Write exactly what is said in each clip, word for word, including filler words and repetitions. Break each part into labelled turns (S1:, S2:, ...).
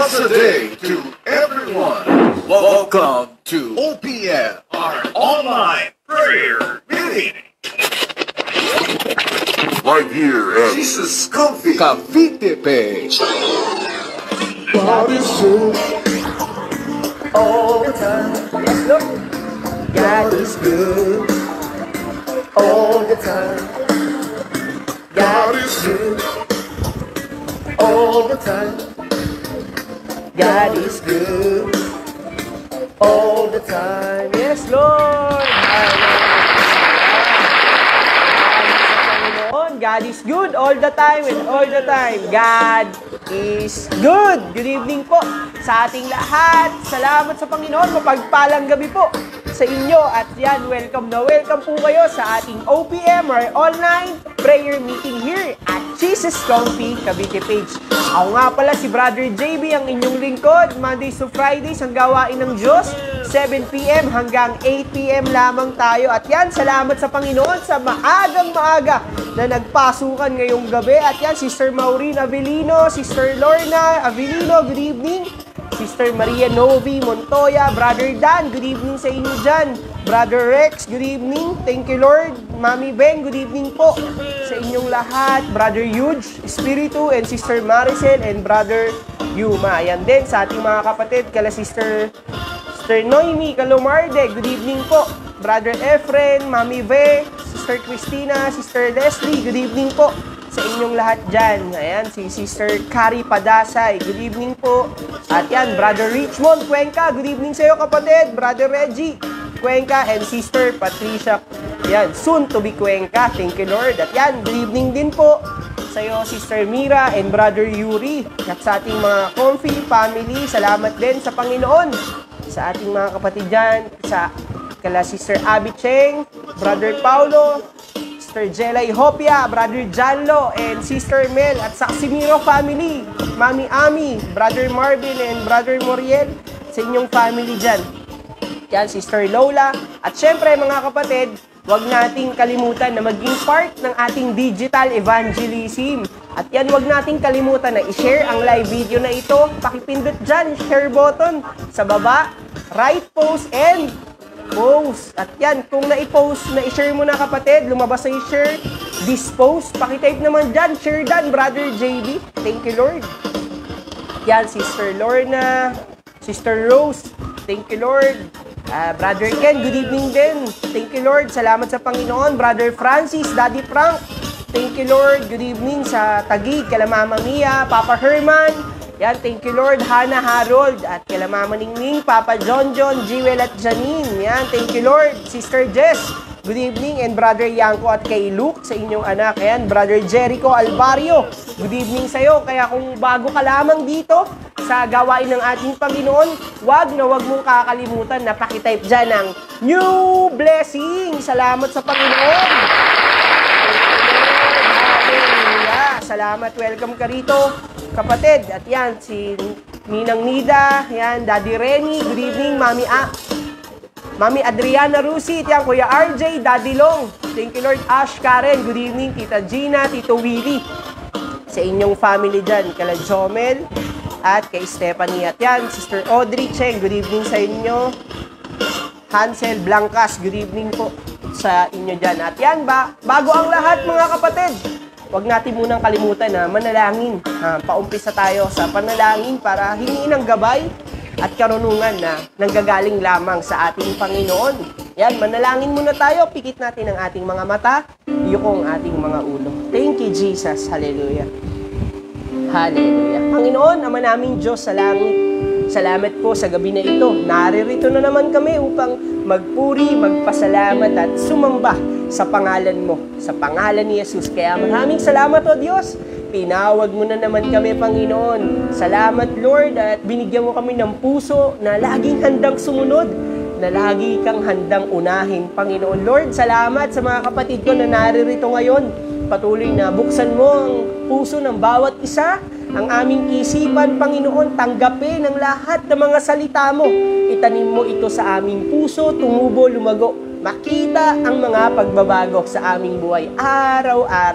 S1: Blessed day to everyone. Welcome to O P M, our online prayer meeting. Right here at Jesus Coffee Cavite page.
S2: God is good all the time. Yes, look. God is good all the time. God is good all the time. God is good all the time. Yes, Lord. God is good all the time and all the time. God is good. Good evening po sa ating lahat. Salamat sa Panginoon. Mapagpalang gabi po sa inyo. At yan, welcome na welcome po kayo sa ating O P M or online prayer meeting here at Jesus Coffee Cavite page. Ako nga pala si Brother J B, ang inyong lingkod. Mondays to Fridays, ang gawain ng Diyos. seven p m hanggang eight p m lamang tayo. At yan, salamat sa Panginoon sa maagang maaga na nagpasukan ngayong gabi. At yan, Sister Maureen Avelino, Sister Lorna Avelino, good evening. Sister Maria Novi Montoya, Brother Dan, good evening sa inyo dyan. Brother Rex, good evening. Thank you, Lord. Mami Ben, good evening po sa inyong lahat. Brother Huge, Espiritu, and Sister Maricel, and Brother Yuma. Ayan din sa ating mga kapatid, kala Sister, Sister Noemi Calomarde, good evening po. Brother Efren, Mami Ve, Sister Christina, Sister Leslie, good evening po sa inyong lahat dyan. Ayan, si Sister Carrie Padasay, good evening po. At yan, Brother Richmond Cuenca, good evening sa iyo kapatid. Brother Reggie Cuenca and Sister Patricia, yan, soon to be Cuenca, thank you Lord. At yan, good evening din po sa iyo Sister Mira and Brother Yuri. At sa ating mga Comfy family, salamat din sa Panginoon. Sa ating mga kapatid dyan, sa kala Sister Abby Cheng, Brother Paulo, Sister Jelay Hopia, Brother Janlo, and Sister Mel, at sa Casimiro family, Mami Ami, Brother Marvin, and Brother Moriel, sa inyong family dyan. Yan, Sister Lola. At syempre, mga kapatid, huwag nating kalimutan na maging part ng ating digital evangelism. At yan, huwag nating kalimutan na i-share ang live video na ito. Pakipindot dyan, share button sa baba, right post, and post. At yan, kung na-post, na-share mo na kapatid, lumabas na i-share, this post, pakitype naman dyan, share dyan, Brother J B. Thank you, Lord. Yan, Sister Lorna, Sister Rose, thank you, Lord. Uh, Brother Ken, good evening din. Thank you, Lord. Salamat sa Panginoon. Brother Francis, Daddy Frank, thank you, Lord. Good evening sa Taguig, kala Mama Mia, Papa Herman. Yan, thank you, Lord. Hannah Harold, at kala Mama Ningning, Papa John John, Jewel at Janine. Yan, thank you, Lord. Sister Jess, good evening. And Brother Yanko at kay Luke, sa inyong anak. Yan, Brother Jericho Alvario, good evening sa'yo. Kaya kung bago ka lamang dito sa gawain ng ating Panginoon, wag na wag mong kakalimutan na pakitype dyan ng new blessing. Salamat sa Panginoon. Hallelujah. Salamat. Welcome ka rito, kapatid. At yan, si Ninang Nida, yan, Daddy Renny, good evening. Mami A. Mami Adriana Rusi, yan, Kuya R J, Daddy Long. Thank you, Lord. Ash Karen, good evening. Tita Gina, Tito Willie. Sa inyong family dyan, kala Jomel, at kay Stephanie. At yan, Sister Audrey Cheng, good evening sa inyo. Hansel Blancas, good evening po sa inyo dyan. At yan, ba, bago ang lahat mga kapatid, huwag natin munang kalimutan na manalangin. Ha, paumpisa tayo sa panalangin para hingin ang gabay at karunungan na nanggagaling lamang sa ating Panginoon. Yan, manalangin muna tayo. Pikit natin ang ating mga mata, yukong ating mga ulo. Thank you, Jesus. Hallelujah. Hallelujah. Panginoon, Ama naming Diyos sa langit, salamat po sa gabi na ito. Naririto na naman kami upang magpuri, magpasalamat at sumamba sa pangalan mo, sa pangalan ni Jesus. Kaya maraming salamat, O Diyos. Pinawag mo na naman kami, Panginoon. Salamat, Lord, at binigyan mo kami ng puso na laging handang sumunod, na lagi kang handang unahin, Panginoon. Lord, salamat sa mga kapatid ko na naririto ngayon. Patuloy na buksan mo ang puso ng bawat isa, ang aming isipan, Panginoon. Tanggapin ang lahat ng mga salita mo. Itanim mo ito sa aming puso, tumubo, lumago. Makita ang mga pagbabago sa aming buhay araw-araw.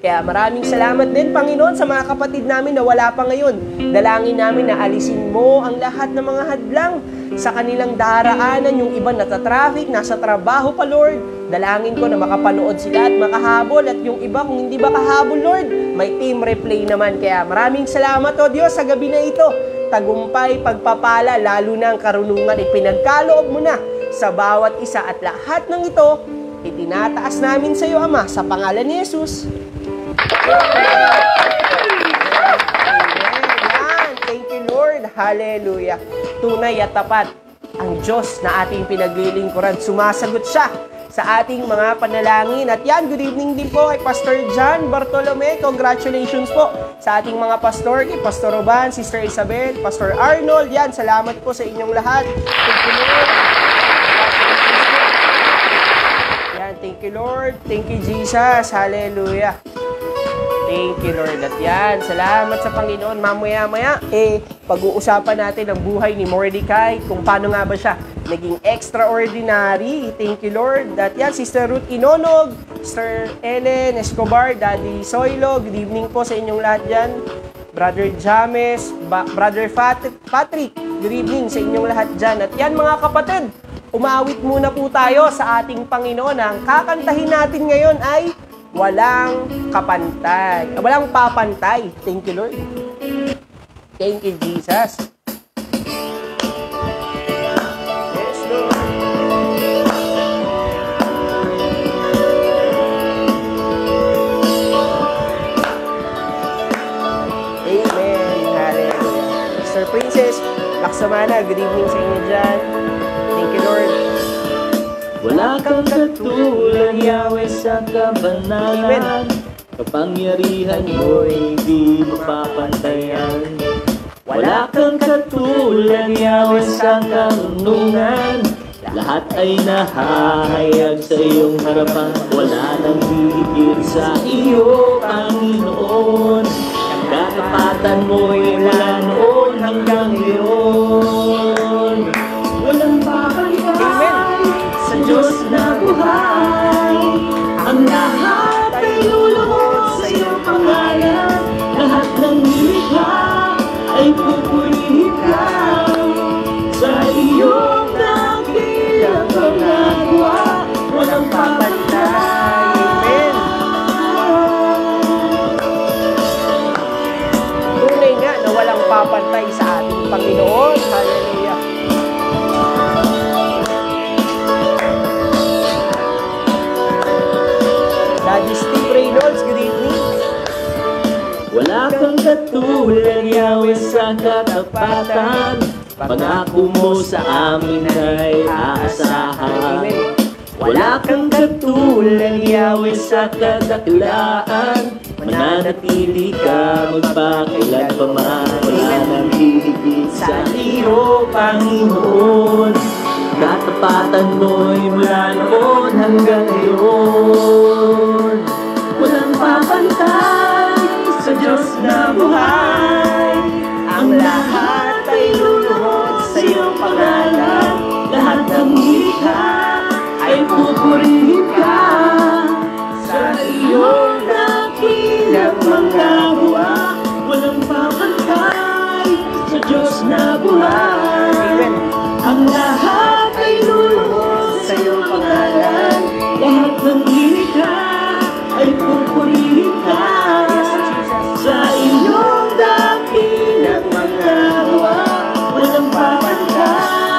S2: Kaya maraming salamat din, Panginoon, sa mga kapatid namin na wala pa ngayon. Dalangin namin na alisin mo ang lahat ng mga hadlang sa kanilang daraanan. Yung iba nata-traffic, nasa trabaho pa, Lord. Dalangin ko na makapanood sila at makahabol. At yung iba, kung hindi makahabol, Lord, may team replay naman. Kaya maraming salamat, O Diyos, sa gabi na ito. Tagumpay, pagpapala, lalo na ang karunungan, ipinagkaloob mo na sa bawat isa. At lahat ng ito, itinataas namin sa iyo, Ama, sa pangalan ni Jesus. Amen. Thank you, Lord. Hallelujah. Tunay at tapat ang Diyos na ating pinaglilingkuran. Sumasagot siya sa ating mga panalangin. At yan, good evening din po kay Pastor John Bartolome. Congratulations po sa ating mga pastor, kay Pastor Roban, Sister Isabel, Pastor Arnold. Yan, salamat po sa inyong lahat. Thank you, Lord. Yan, thank you, Lord. Thank you, Jesus. Hallelujah. Thank you, Lord. At yan, salamat sa Panginoon. Mamaya-maya, eh, pag-uusapan natin ang buhay ni Mordecai, kung paano nga ba siya naging extraordinary. Thank you, Lord. At yan, Sister Ruth Inonog, Sister Ellen Escobar, Daddy Soylo, good evening po sa inyong lahat dyan. Brother James, ba- Brother Fat- Patrick, good evening sa inyong lahat dyan. At yan, mga kapatid, umawit muna po tayo sa ating Panginoon. Ang kakantahin natin ngayon ay walang kapantay. Walang papantay. Thank you, Lord. Thank you, Jesus. Yes, Lord. Amen. Hallelujah. Mister Princess, Laksamana, good evening sa inyo dyan. Thank you, Lord.
S3: Wala kang katulad, Yahweh, sa kabanalan. Kapangyarihan mo'y di mapapantayan. Wala kang katulad, Yahweh, sa karunungan. Lahat ay nahahayag sa iyong harapan. Wala nang hihigit sa iyo, Panginoon. Ang katapatan mo'y mula noon hanggang ngayon. Walang papantay sa Diyos na buhay. Ang lahat ay luluhod sa iyong pangalan. Lahat ng likha ay pupurihin ka. Sa iyong dakilang pangagawa, walang papantay.
S2: Amen. Tunay nga na walang papantay sa ating Panginoon. Hallelujah. Daddy Steve Reynolds, good evening.
S3: Wala kang katulad, Yahweh, sa katapatan. Pangako mo sa amin ay aasahan. Wala kang katulad, Yahweh, sa kadakilaan. Mananatili ka magpakailan pa man. Wala nang hihigit sa iyo, Panginoon. Katapatan mo'y mula noon hanggang ngayon. Walang papantay sa Diyos na buhay. Ang lahat ay luluhod sa iyong pangalan. Lahat ng likha ay pupurihin ka. Sa iyong dakilang mga buwa, walang papantay sa Diyos na buhay. Ang lahat ay luluhod sa iyong pangalan. Lahat ng likha ay pupurihin ka. Sa iyong dakilang mga buwa, walang papantay.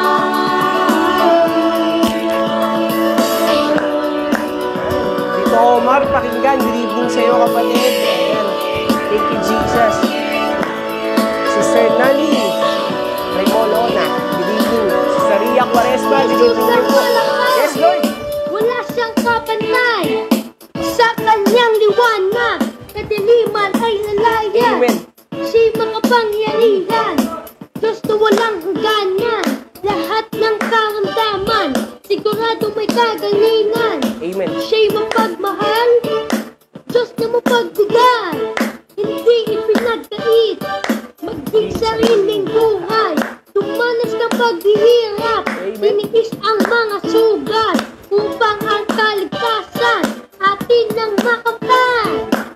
S2: Tito Omar, pakinggan. Good evening sa iyo, kapatid. Ayan. Thank you, Jesus. Sister Nani Remolona, good evening. Sister Ria Quaresma, good evening po. Yes, Lord.
S4: Wala siyang kapantay sa kanyang liwanag. Kadiliman ay nalaya.
S2: Amen.
S4: Siya'y makapangyarihan, Diyos na walang hangganan. Lahat ng karamdaman, sigurado may kagalingan.
S2: Amen.
S4: Siya'y mapagmahal, Diyos na mapagbugal. Hindi ipinagkait, maging sariling buhay. Tumanas ng paghihirap, tiniis ang mga sugat, upang ang kaligtasan atin nang makamtan.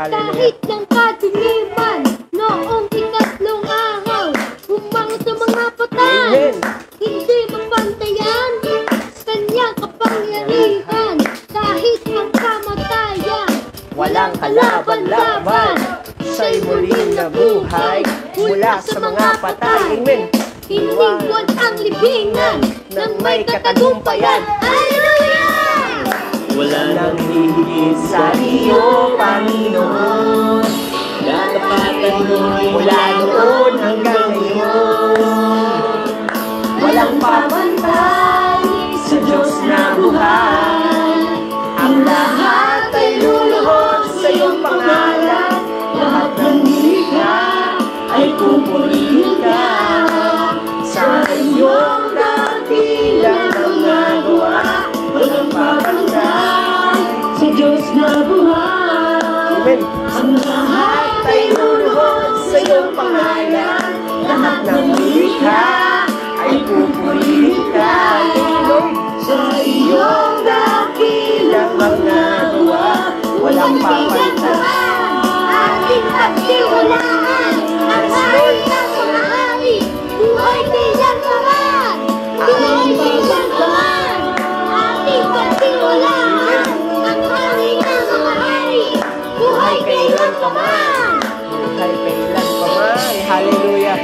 S2: Hallelujah.
S4: Kahit ng kadiliman, noong ikatlong araw, humangin sa mga patay.
S2: Amen.
S4: Hindi mapantayan, kanyang kapangyarihan. Kahit ang kamatayan,
S2: Walang kalaban-laban, siya'y muling nabuhay mula sa mga patay. Amen.
S4: Hinlingkod ang libingan ng may katagumpayan. Hallelujah!
S3: Wala nang hihigit sa iyo, Panginoon. Katapatan mo'y mula noon hanggang ngayon. Walang pamantay sa Diyos na buhay. Ang lahat ay luluhod sa iyong pangalan. Lahat ng likha ay pupurihin ka. Sa iyong dakilang mga gawa, walang pamantay sa Diyos na buhay.
S2: Amen.
S3: Ang lahat ay luluhod sa iyong pangalan. Lahat ng likha ay pupurihin ka. Sa iyong dakilang mga gawa, walang pamantay.
S4: Ating pagtiwalaan ang hari ng mga hari. Buhay kailan paman! Buhay kailan paman! Ating pagtiwalaan ang hari ng mga hari. Buhay kailan paman!
S2: Buhay kailan pa man. Hallelujah.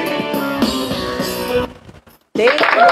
S2: Thank you.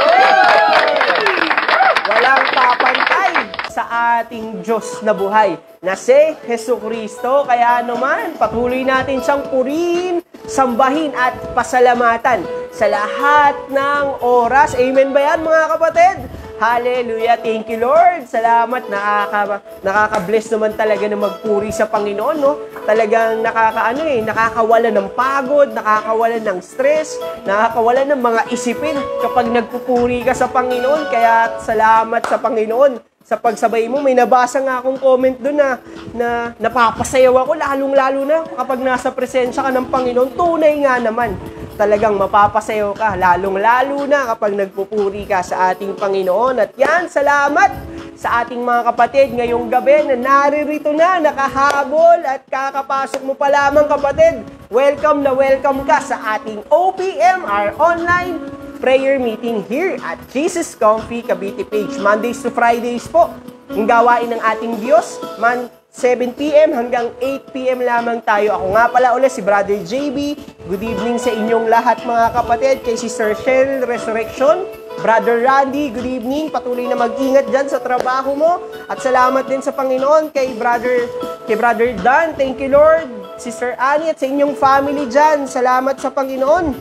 S2: Walang papantay sa ating Diyos na buhay na si Jesucristo. Kaya naman, patuloy natin siyang purihin, sambahin at pasalamatan sa lahat ng oras. Amen ba yan, mga kapatid? Hallelujah. Thank you, Lord. Salamat. Nakaka, nakaka-bless naman talaga na magpuri sa Panginoon, no? Talagang nakakaano eh, nakakawala ng pagod, nakakawala ng stress, nakakawala ng mga isipin kapag nagpupuri ka sa Panginoon. Kaya salamat sa Panginoon sa pagsabay mo. May nabasa nga akong comment doon na, na napapasayaw ako, lalong-lalo na kapag nasa presensya ka ng Panginoon. Tunay nga naman. Talagang mapapasayaw ka, lalong-lalo na kapag nagpupuri ka sa ating Panginoon. At yan, salamat sa ating mga kapatid ngayong gabi na naririto na, nakahabol at kakapasok mo pa lamang, kapatid. Welcome na welcome ka sa ating O P M, our online prayer meeting here at Jesus Comfy Cavite Page. Mondays to Fridays po, ang gawain ng ating Diyos, man seven p m hanggang eight p m lamang tayo. Ako nga pala ulit si Brother J B. Good evening sa inyong lahat, mga kapatid. Kay Sister Shell Resurrection, Brother Randy, good evening. Patuloy na mag-ingat dyan sa trabaho mo. At salamat din sa Panginoon kay Brother, kay Brother Dan. Thank you, Lord. Sister Annie at sa inyong family dyan. Salamat sa Panginoon.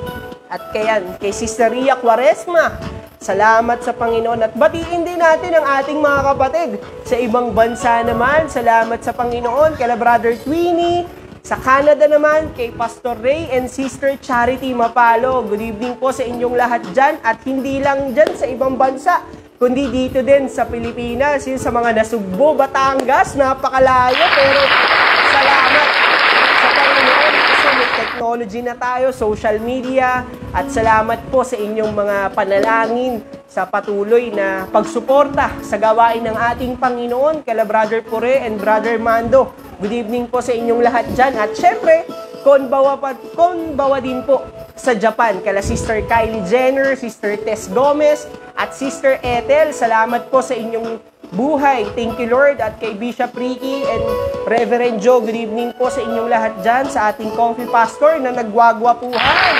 S2: At kayan, kay Sister Ria Quaresma, salamat sa Panginoon. At batiin din natin ang ating mga kapatid sa ibang bansa naman. Salamat sa Panginoon. Kay Brother Twinnie. Sa Canada naman, kay Pastor Ray and Sister Charity Mapalo. Good evening po sa inyong lahat dyan. At hindi lang dyan sa ibang bansa, kundi dito din sa Pilipinas. Yun sa mga Nasugbo, Batangas. Napakalayo, pero salamat sa Panginoon kasi may technology na tayo, social media. At salamat po sa inyong mga panalangin sa patuloy na pagsuporta sa gawain ng ating Panginoon. Kala Brother Pure and Brother Mando. Good evening po sa inyong lahat dyan. At syempre, konbawa, pa, konbawa din po sa Japan. Kala Sister Kylie Jenner, Sister Tess Gomez, at Sister Ethel. Salamat po sa inyong buhay. Thank you, Lord. At kay Bishop Ricky and Reverend Joe, good evening po sa inyong lahat dyan. Sa ating Comfy Pastor na nagwagwapuhan.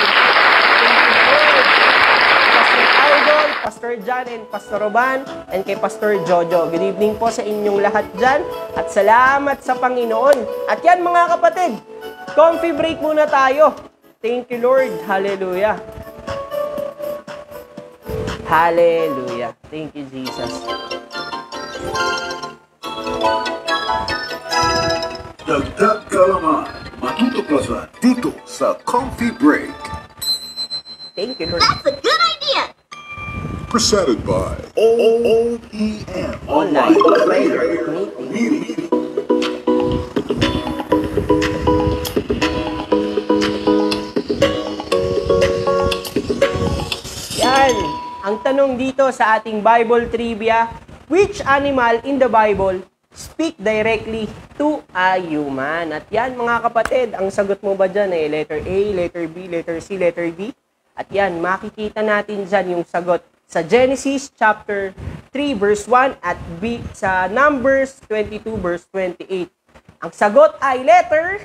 S2: Pastor John and Pastor Roban, and kay Pastor Jojo. Good evening po sa inyong lahat dyan, at salamat sa Panginoon. At yan, mga kapatid, comfy break muna tayo. Thank you, Lord. Hallelujah. Hallelujah. Thank you, Jesus.
S1: Dagdag kalaman, matutuklasan dito sa Comfy Break.
S2: Thank you, Lord.
S4: That's a good idea!
S1: Presented by O P M Online Prayer Meeting.
S2: Yan. Ang tanong dito sa ating Bible trivia, which animal in the Bible speak directly to a human. At yan mga kapatid, ang sagot mo ba dyan ay letter A, letter B, letter C, letter D? At yan, makikita natin dyan yung sagot sa Genesis chapter three verse one at B sa Numbers twenty-two verse twenty-eight. Ang sagot ay letter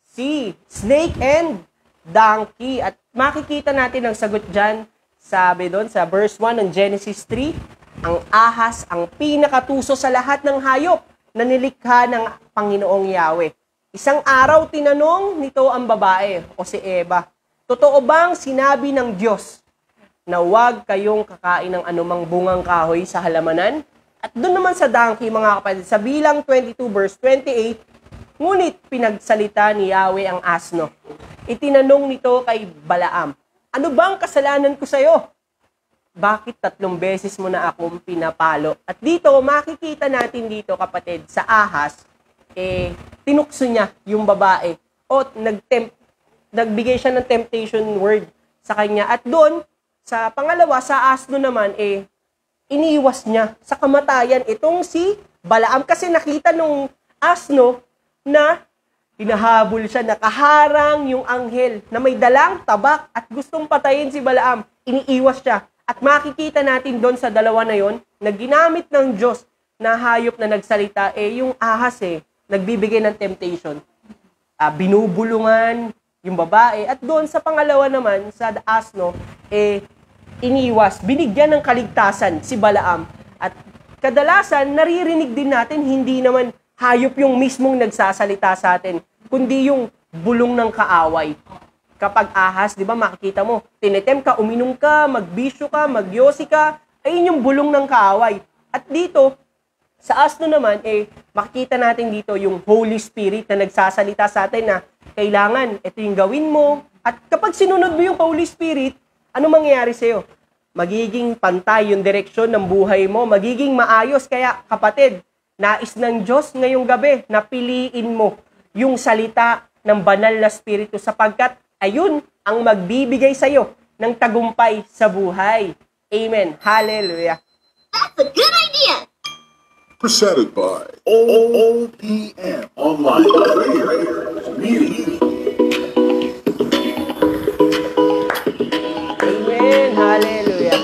S2: C, snake and donkey. At makikita natin ang sagot dyan, sabi doon sa verse one ng Genesis three, ang ahas ang pinakatuso sa lahat ng hayop na nilikha ng Panginoong Yahweh. Isang araw tinanong nito ang babae o si Eva, totoo bang sinabi ng Diyos na huwag kayong kakain ng anumang bungang kahoy sa halamanan? At doon naman sa donkey mga kapatid, sa bilang twenty-two verse twenty-eight, ngunit pinagsalita ni Yahweh ang asno. Itinanong nito kay Balaam, ano bang kasalanan ko sa'yo? Bakit tatlong beses mo na akong pinapalo? At dito, makikita natin dito, kapatid, sa ahas, eh, tinukso niya yung babae o nag-tempt, nagbigay siya ng temptation word sa kanya. At doon, sa pangalawa, sa asno naman, eh, iniwas niya sa kamatayan itong si Balaam. Kasi nakita nung asno na hinahabol siya, nakaharang yung anghel na may dalang tabak at gustong patayin si Balaam. Iniiwas siya. At makikita natin doon sa dalawa na yon na ginamit ng Diyos na hayop na nagsalita, eh yung ahas eh, nagbibigay ng temptation. Uh, binubulungan yung babae. At doon sa pangalawa naman, sa asno, eh, iniwas, binigyan ng kaligtasan si Balaam. At kadalasan, naririnig din natin, hindi naman hayop yung mismong nagsasalita sa atin, kundi yung bulong ng kaaway. Kapag ahas, di ba, makikita mo, tinetem ka, uminom ka, magbisyo ka, magyosi ka, ayun yung bulong ng kaaway. At dito, sa asno naman, eh, makikita natin dito yung Holy Spirit na nagsasalita sa atin na kailangan, ito yung gawin mo. At kapag sinunod mo yung Holy Spirit, ano mangyayari sa'yo? Magiging pantay yung direksyon ng buhay mo, magiging maayos. Kaya, kapatid, nais ng Diyos ngayong gabi na piliin mo yung salita ng banal na Espiritu sapagkat ayun ang magbibigay sa iyo ng tagumpay sa buhay. Amen. Hallelujah.
S4: That's a good idea!
S1: Presented by O P M Online Prayers Meeting.
S2: Amen. Hallelujah.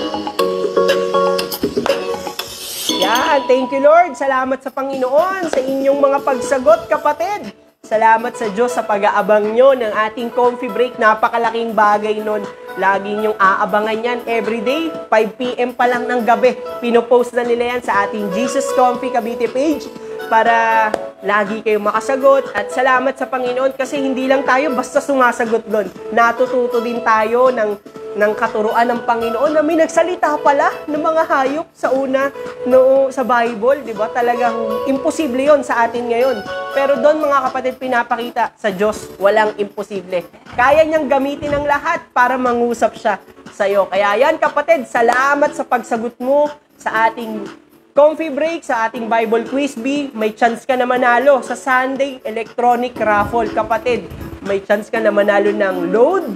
S2: Yan. Thank you, Lord. Salamat sa Panginoon sa inyong mga pagsagot, kapatid. Salamat sa Diyos sa pag-aabang nyo ng ating coffee break. Napakalaking bagay nun. Lagi nyong aabangan yan everyday. five p.m. pa lang ng gabi. Pinopost na nila yan sa ating Jesus Comfy Cavite page para lagi kayong makasagot. At salamat sa Panginoon kasi hindi lang tayo basta sumasagot doon. Natututo din tayo ng ng katuruan ng Panginoon na may nagsalita pala ng mga hayop sa una no, sa Bible, di ba? Talagang imposible yon sa atin ngayon. Pero doon mga kapatid, pinapakita sa Diyos, walang imposible. Kaya niyang gamitin ang lahat para mangusap siya sa iyo. Kaya yan kapatid, salamat sa pagsagot mo sa ating coffee break, sa ating Bible Quiz Bee. May chance ka na manalo sa Sunday Electronic Raffle. Kapatid, may chance ka na manalo ng load,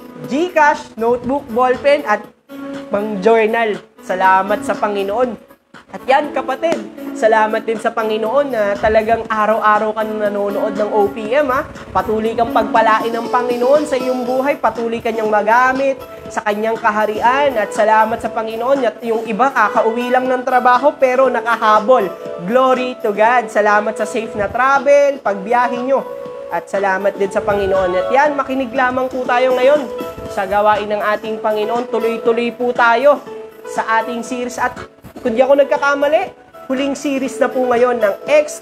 S2: Gcash, notebook, ballpen, at pang journal. Salamat sa Panginoon. At yan kapatid, salamat din sa Panginoon na talagang araw-araw ka nanonood ng O P M ha. Patuloy kang pagpalain ng Panginoon sa iyong buhay, patuloy kanyang magamit sa kanyang kaharian. At salamat sa Panginoon at yung iba kakauwi lang ng trabaho pero nakahabol. Glory to God. Salamat sa safe na travel, pagbiyahe nyo. At salamat din sa Panginoon. At yan, makinig lamang po tayo ngayon sa gawain ng ating Panginoon. Tuloy-tuloy po tayo sa ating series. At kung di ako nagkakamali, huling series na po ngayon ng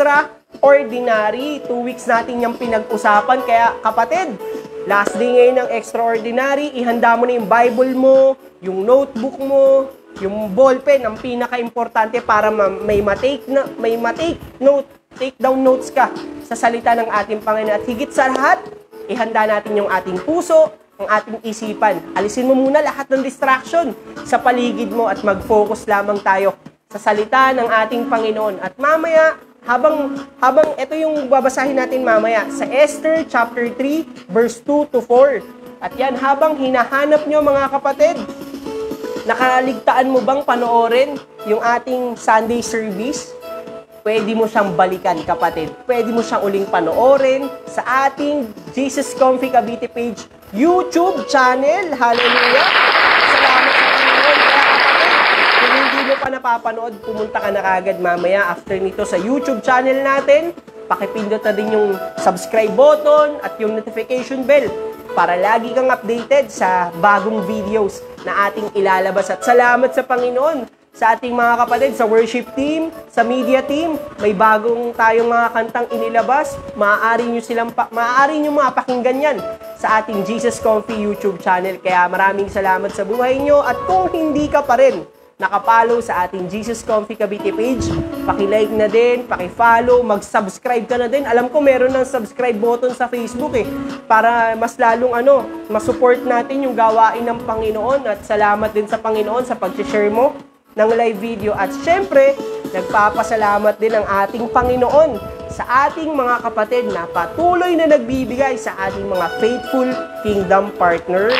S2: Extraordinary. Two weeks natin yung pinag-usapan. Kaya kapatid, last day ngayon ng Extraordinary. Ihanda mo na yung Bible mo, yung notebook mo, yung ballpen, ang pinaka-importante para may matake, na, may matake note, take down notes ka sa salita ng ating Panginoon. At higit sa lahat, ihanda natin yung ating puso, ang ating isipan. Alisin mo muna lahat ng distraction sa paligid mo at mag-focus lamang tayo sa salita ng ating Panginoon. At mamaya, habang habang ito yung babasahin natin mamaya sa Esther chapter three verse two to four. At yan, habang hinahanap nyo mga kapatid, nakaligtaan mo bang panoorin yung ating Sunday service? pwede mo siyang balikan, kapatid. Pwede mo siyang uling panoorin sa ating Jesus Comfy Cavite page YouTube channel. Hallelujah! Salamat sa Panginoon. Kaya kapatid, kung hindi mo pa napapanood, pumunta ka na kagad mamaya after nito sa YouTube channel natin. Pakipindot na din yung subscribe button at yung notification bell para lagi kang updated sa bagong videos na ating ilalabas. At salamat sa Panginoon sa ating mga kapatid, sa worship team, sa media team. May bagong tayong mga kantang inilabas. Maaari nyo silang pa, maaari nyo mapakinggan yan sa ating Jesus Comfy YouTube channel. Kaya maraming salamat sa buhay nyo. At kung hindi ka pa rin nakapollow sa ating Jesus Comfy Cavite page, paki-like na din, paki-follow, mag-subscribe ka na din. Alam ko meron ng subscribe button sa Facebook eh, para mas lalong ano, masupport natin yung gawain ng Panginoon. At salamat din sa Panginoon sa pag-share mo ng live video. At syempre, nagpapasalamat din ang ating Panginoon sa ating mga kapatid na patuloy na nagbibigay sa ating mga faithful kingdom partners.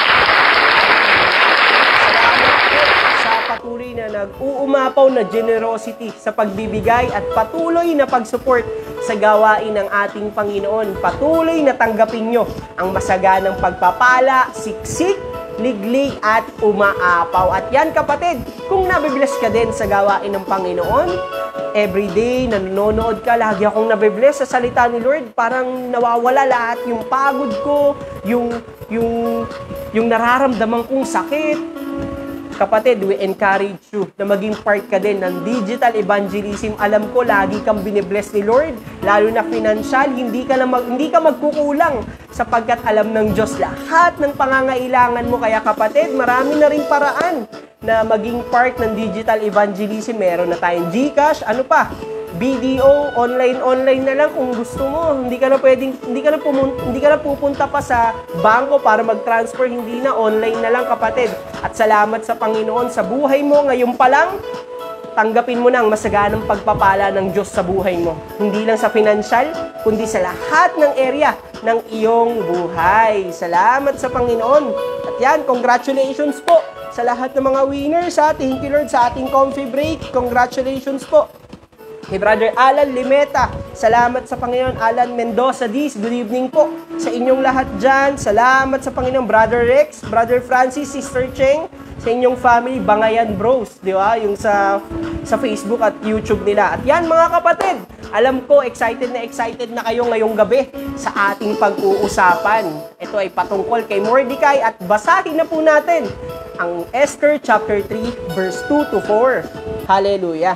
S2: Patuloy na nag-uumapaw na generosity sa pagbibigay at patuloy na pag-support sa gawain ng ating Panginoon. Patuloy na tanggapin nyo ang masaganang pagpapala, siksik, liglig at umaapaw. At yan kapatid, kung nabibless ka din sa gawain ng Panginoon, everyday nanonood ka, lagi akong nabibless sa salita ni Lord, parang nawawala lahat yung pagod ko, yung, yung, yung nararamdaman kong sakit. Kapatid, we encourage you na maging part ka din ng digital evangelism. Alam ko, lagi kang binibless ni Lord, lalo na financial, hindi ka, na mag, hindi ka magkukulang sapagkat alam ng Diyos lahat ng pangangailangan mo. Kaya kapatid, marami na ring paraan na maging part ng digital evangelism. Meron na tayong GCash, ano pa? B D O, online-online na lang kung gusto mo. Hindi ka na pwedeng, hindi ka na, pumun, hindi ka na pupunta pa sa bangko para mag-transfer. Hindi na, online na lang kapatid. At salamat sa Panginoon sa buhay mo. Ngayon pa lang, tanggapin mo na ang masaganang pagpapala ng Diyos sa buhay mo. Hindi lang sa financial, kundi sa lahat ng area ng iyong buhay. Salamat sa Panginoon. At yan, congratulations po sa lahat ng mga winners. Ha? Thank you Lord sa ating coffee break. Congratulations po. Hey, Brother Alan Limeta, salamat sa Panginoon. Alan Mendoza Diz, good evening po sa inyong lahat dyan. Salamat sa Panginoon. Brother Rex, Brother Francis, Sister Cheng, sa inyong family, Bangayan Bros, di ba? Yung sa, sa Facebook at YouTube nila. At yan mga kapatid, alam ko, excited na excited na kayo ngayong gabi sa ating pag-uusapan. Ito ay patungkol kay Mordecai at basahin na po natin ang Esther chapter three, verse two to four. Hallelujah!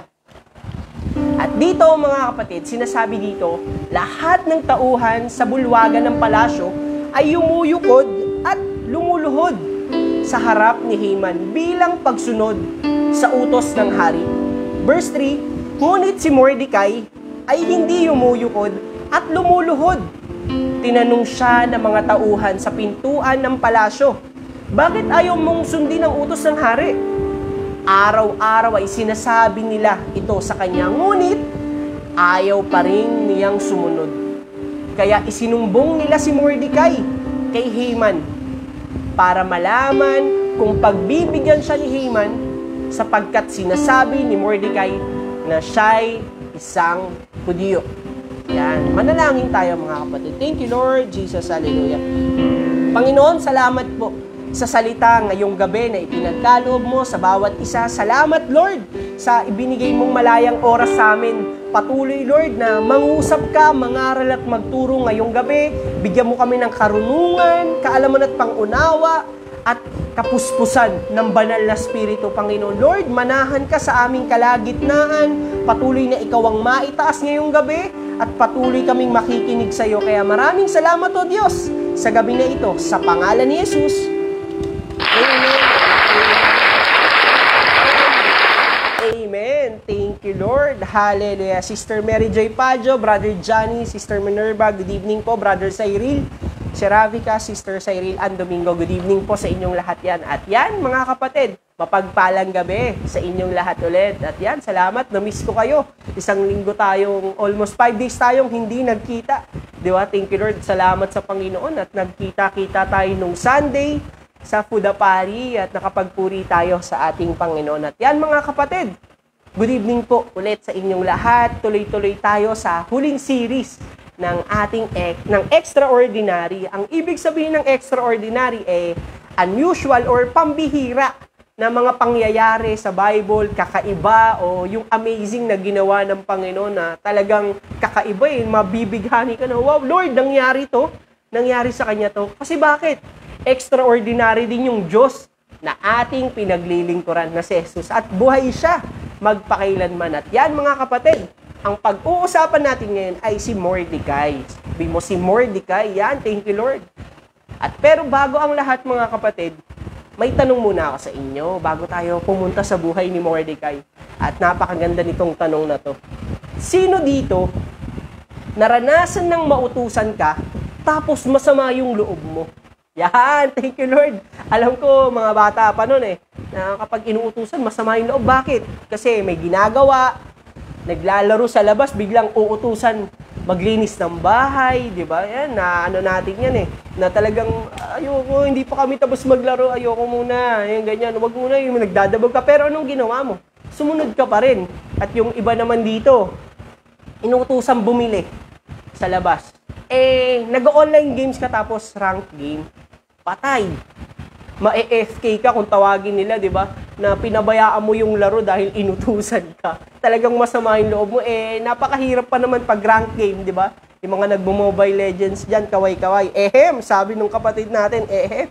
S2: At dito mga kapatid, sinasabi dito, lahat ng tauhan sa bulwagan ng palasyo ay yumuyukod at lumuluhod sa harap ni Haman bilang pagsunod sa utos ng hari. Verse three, ngunit si Mordecai ay hindi yumuyukod at lumuluhod. Tinanong siya ng mga tauhan sa pintuan ng palasyo, bakit ayaw mong sundin ang utos ng hari? Araw-araw ay sinasabi nila ito sa kanya, ngunit ayaw pa rin niyang sumunod. Kaya isinumbong nila si Mordecai kay Haman para malaman kung pagbibigyan siya ni Haman sapagkat sinasabi ni Mordecai na siya'y isang Hudyo. Yan. Manalangin tayo mga kapatid. Thank you Lord Jesus. Hallelujah. Panginoon, salamat po sa salita ngayong gabi na ipinagkaloob mo sa bawat isa. Salamat, Lord, sa ibinigay mong malayang oras sa amin. Patuloy, Lord, na mangusap ka, mangaral at magturo ngayong gabi. Bigyan mo kami ng karunungan, kaalaman at pangunawa, at kapuspusan ng banal na Espiritu, Panginoon. Lord, manahan ka sa aming kalagitnaan. Patuloy na ikaw ang maitaas ngayong gabi at patuloy kaming makikinig sa iyo. Kaya maraming salamat, O Diyos, sa gabi na ito. Sa pangalan ni Jesus. Amen. Amen. Thank you, Lord. Hallelujah. Sister Mary Joy Pajo, Brother Johnny, Sister Minerva, good evening po. Brother Cyril, si Ravica, Sister Cyril, and Domingo, good evening po sa inyong lahat yan. At yan, mga kapatid, mapagpalang gabi sa inyong lahat ulit. At yan, salamat, na-miss ko kayo. Isang linggo tayong, almost five days tayong hindi nagkita. Di ba? Thank you, Lord. Salamat sa Panginoon at nagkita-kita tayo nung Sunday sa Fudapari at nakapagpuri tayo sa ating Panginoon. At yan mga kapatid, Good evening po ulit sa inyong lahat. Tuloy-tuloy tayo sa huling series ng ating ek, ng extraordinary. Ang ibig sabihin ng extraordinary ay unusual or pambihira na mga pangyayari sa Bible, kakaiba o yung amazing na ginawa ng Panginoon na talagang kakaiba eh, mabibighani ka na, wow, Lord, nangyari to, nangyari sa Kanya to. Kasi bakit? Extraordinary din yung Diyos na ating pinaglilingkuran na si Jesus at buhay siya magpakailanman. At yan mga kapatid, ang pag-uusapan natin ngayon ay si Mordecai. Sabi mo si Mordecai, yan, thank you Lord. At pero bago ang lahat mga kapatid, may tanong muna ako sa inyo bago tayo pumunta sa buhay ni Mordecai. At napakaganda nitong tanong na to. Sino dito naranasan ng mautusan ka tapos masama yung loob mo? Yan, thank you Lord. Alam ko, mga bata pa nun eh, na kapag inuutusan, masama yung loob. Bakit? Kasi may ginagawa, naglalaro sa labas, biglang uutusan maglinis ng bahay, di ba? Yan, na ano natin yan eh, na talagang, ayoko, hindi pa kami tapos maglaro, ayoko muna, yan, ganyan, wag muna, yung nagdadabog ka. Pero anong ginawa mo? Sumunod ka pa rin. At yung iba naman dito, inuutusan bumili sa labas. Eh, nag-online games ka tapos ranked game, patay. Ma-F K ka kung tawagin nila, di ba? Na pinabayaan mo yung laro dahil inutusan ka. Talagang masama yung loob mo. Eh, napakahirap pa naman pag rank game, di ba? Yung mga nagmo-Mobile Legends dyan, kaway-kaway. Ehem, sabi nung kapatid natin, ehem.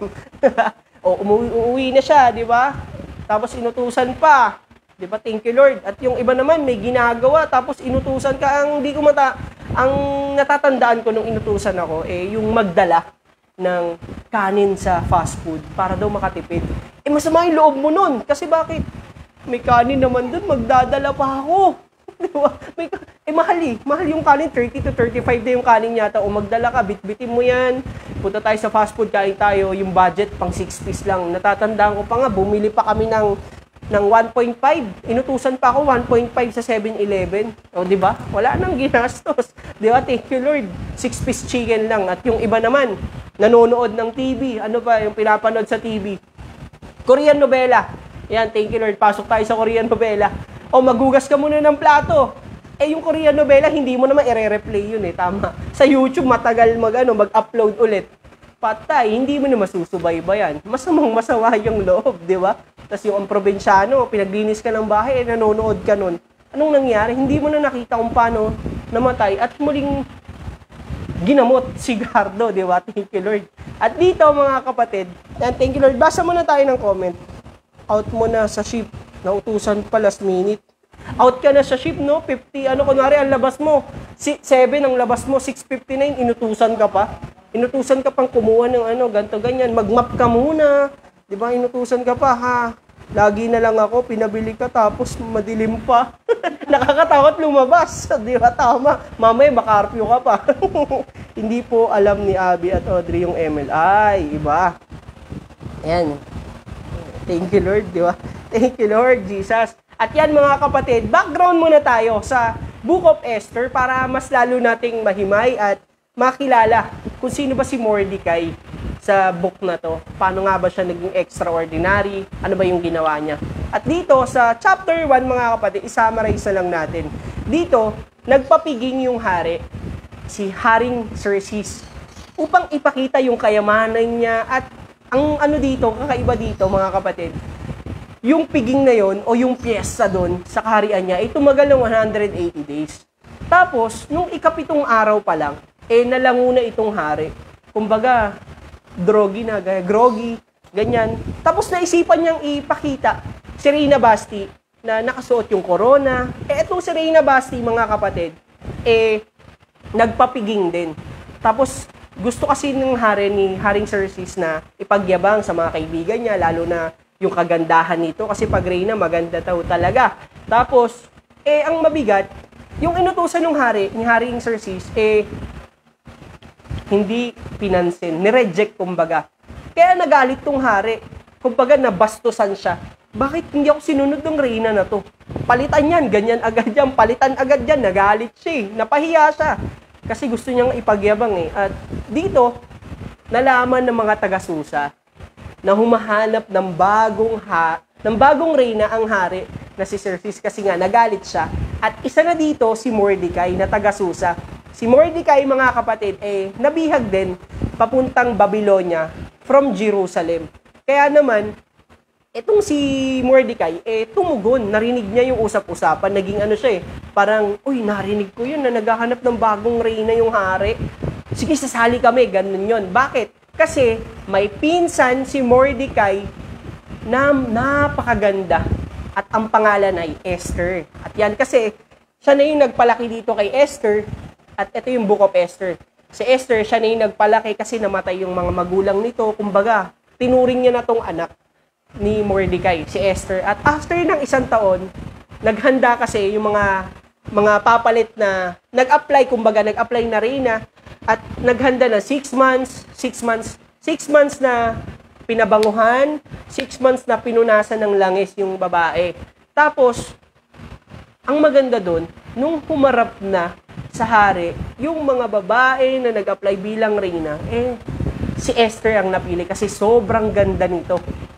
S2: O, umuwi, umuwi na siya, di ba? Tapos inutusan pa. Di ba? Thank you, Lord. At yung iba naman, may ginagawa, tapos inutusan ka. Ang di ko mata... Ang natatandaan ko nung inutusan ako, eh, yung magdala ng kanin sa fast food para daw makatipid. Eh, masama yung loob mo nun. Kasi bakit? May kanin naman dun, magdadala pa ako. Diba? May, eh, mahal eh. Mahal yung kanin, thirty to thirty-five na yung kanin yata. O magdala ka, bitbitin mo yan. Punta tayo sa fast food, kain tayo. Yung budget, pang six piece lang. Natatandaan ko pa nga, bumili pa kami ng ng one point five. Inutusan pa ako one point five sa seven eleven. O, di ba? Wala nang ginastos. Di ba? Thank you, Lord. six piece chicken lang. At yung iba naman, nanonood ng T V. Ano ba yung pinapanood sa T V? Korean novela. Yan, thank you, Lord. Pasok tayo sa Korean novela. O, maghugas ka muna ng plato. Eh, yung Korean novela, hindi mo naman i-replay yun eh. Tama. Sa YouTube, matagal mag, ano, mag-upload ulit. Patay, hindi mo na masusubaybayan. Masamang masawa yung loob, di ba? Tapos yung ang probinsyano, pinaglinis ka ng bahay, eh, nanonood ka nun. Anong nangyari? Hindi mo na nakita kung paano namatay at muling ginamot si Gardo, di ba? Thank you, Lord. At dito, mga kapatid, yan, thank you, Lord. Basa muna tayo ng comment. Out mo na sa ship. Nautusan pa last minute. Out ka na sa ship, no? fifty, ano, kunwari, ang labas mo. seven ang labas mo, six fifty-nine, inutusan ka pa. Inutusan ka pang kumuha ng ano, ganto ganyan. Mag-map ka muna. Di ba? Inutusan ka pa, ha? Lagi na lang ako, pinabili ka, tapos madilim pa. Nakakatakot lumabas. Di ba? Tama. Mamaya, makarpyo ka pa. Hindi po alam ni Abby at Audrey yung M L. Ay, iba. Ayan. Thank you, Lord. Di ba? Thank you, Lord Jesus. At yan, mga kapatid, background muna tayo sa Book of Esther para mas lalo nating mahimay at makilala kung sino ba si Mordecai sa book na to. Paano nga ba siya naging extraordinary? Ano ba yung ginawa niya? At dito sa chapter one, mga kapatid, isummarize na lang natin. Dito, nagpapiging yung hari, si Haring Xerxes, upang ipakita yung kayamanan niya. At ang ano dito, kakaiba dito, mga kapatid, yung piging na yon o yung piyesta doon sa kaharian niya ay tumagal ng one hundred eighty days. Tapos, nung ikapitong araw pa lang, eh nalanguna itong hari. Kumbaga, drogi na, groggy, ganyan. Tapos naisipan niyang ipakita si Reyna Basti na nakasuot yung corona. Eh, itong si Reyna Basti, mga kapatid, eh, nagpapiging din. Tapos, gusto kasi ng hari ni Haring Xerxes na ipagyabang sa mga kaibigan niya, lalo na yung kagandahan nito. Kasi pag Reyna, maganda daw talaga. Tapos, eh, ang mabigat, yung inutusan ng hari, ni Haring Xerxes, eh, hindi pinansin, nireject kumbaga. Kaya nagalit tong hari. Kumbaga nabastusan siya. Bakit hindi ako sinunod ng Reyna na to? Palitan yan, ganyan agad yan, palitan agad yan, nagalit siya eh. Napahiya siya. Kasi gusto niyang ipagyabang eh. At dito, nalaman ng mga taga-Susa na humahanap ng bagong ha, ng bagong Reyna ang hari na na si Xerxes kasi nga nagalit siya. At isa na dito si Mordecai na taga-Susa. Si Mordecai, mga kapatid, eh nabihag din papuntang Babylonia from Jerusalem. Kaya naman, etong si Mordecai, eh tumugon, narinig niya yung usap-usapan, naging ano siya eh, parang, uy, narinig ko yun na naghahanap ng bagong reyna yung hari. Sige, sasali kami, ganun yun. Bakit? Kasi may pinsan si Mordecai na napakaganda at ang pangalan ay Esther. At yan kasi, siya na yung nagpalaki dito kay Esther at ito yung Book of Esther. Si Esther, siya na yung nagpalaki kasi namatay yung mga magulang nito. Kumbaga, tinuring niya na tong anak ni Mordecai, si Esther. At after ng isang taon, naghanda kasi yung mga mga papalit na nag-apply, kumbaga nag-apply na reyna at naghanda na six months, six months, six months na pinabanguhan, six months na pinunasan ng langis yung babae. Tapos, ang maganda doon, nung humarap na sa hari, yung mga babae na nag-apply bilang reyna, eh, si Esther ang napili kasi sobrang ganda nito.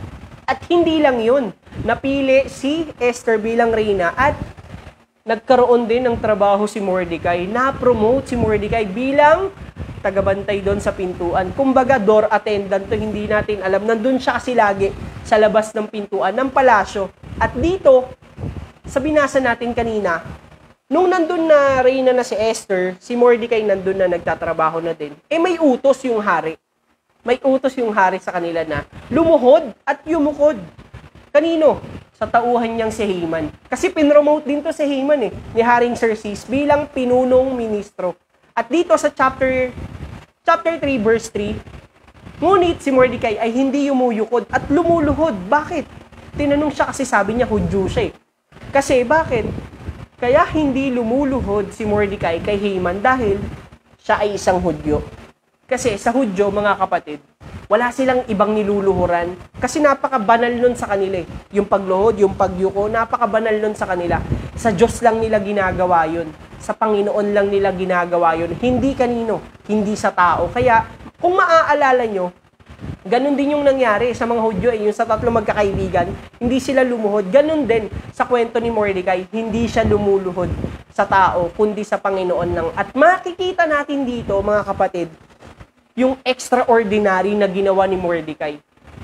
S2: At hindi lang yun, napili si Esther bilang reyna at nagkaroon din ng trabaho si Mordecai. Na-promote si Mordecai bilang tagabantay doon sa pintuan. Kumbaga, door attendant to, hindi natin alam. Nandun siya kasi lagi sa labas ng pintuan ng palasyo. At dito, sa binasa natin kanina, nung nandun na reyna na si Esther, si Mordecai nandun na nagtatrabaho na din. Eh may utos yung hari. May utos yung hari sa kanila na lumuhod at yumukod. Kanino? Sa tauhan niyang si Haman. Kasi pinromote din to si Haman eh, ni Haring Xerxes bilang pinunong ministro. At dito sa chapter chapter three verse three, ngunit si Mordecai ay hindi yumuyukod at lumuluhod. Bakit? Tinanong siya kasi sabi niya Hudyo siya eh. Kasi bakit? Kaya hindi lumuluhod si Mordecai kay Haman dahil siya ay isang Hudyo. Kasi sa Hudyo, mga kapatid, wala silang ibang niluluhuran kasi napakabanal nun sa kanila eh. Yung pagluhod, yung pagyuko, napakabanal nun sa kanila. Sa Diyos lang nila ginagawa yun. Sa Panginoon lang nila ginagawa yun. Hindi kanino, hindi sa tao. Kaya, kung maaalala nyo, ganun din yung nangyari sa mga Hudyo eh, yung sa tatlo magkakaibigan, hindi sila lumuhod. Ganun din sa kwento ni Mordecai, hindi siya lumuluhod sa tao, kundi sa Panginoon lang. At makikita natin dito, mga kapatid, yung extraordinary na ginawa ni Mordecai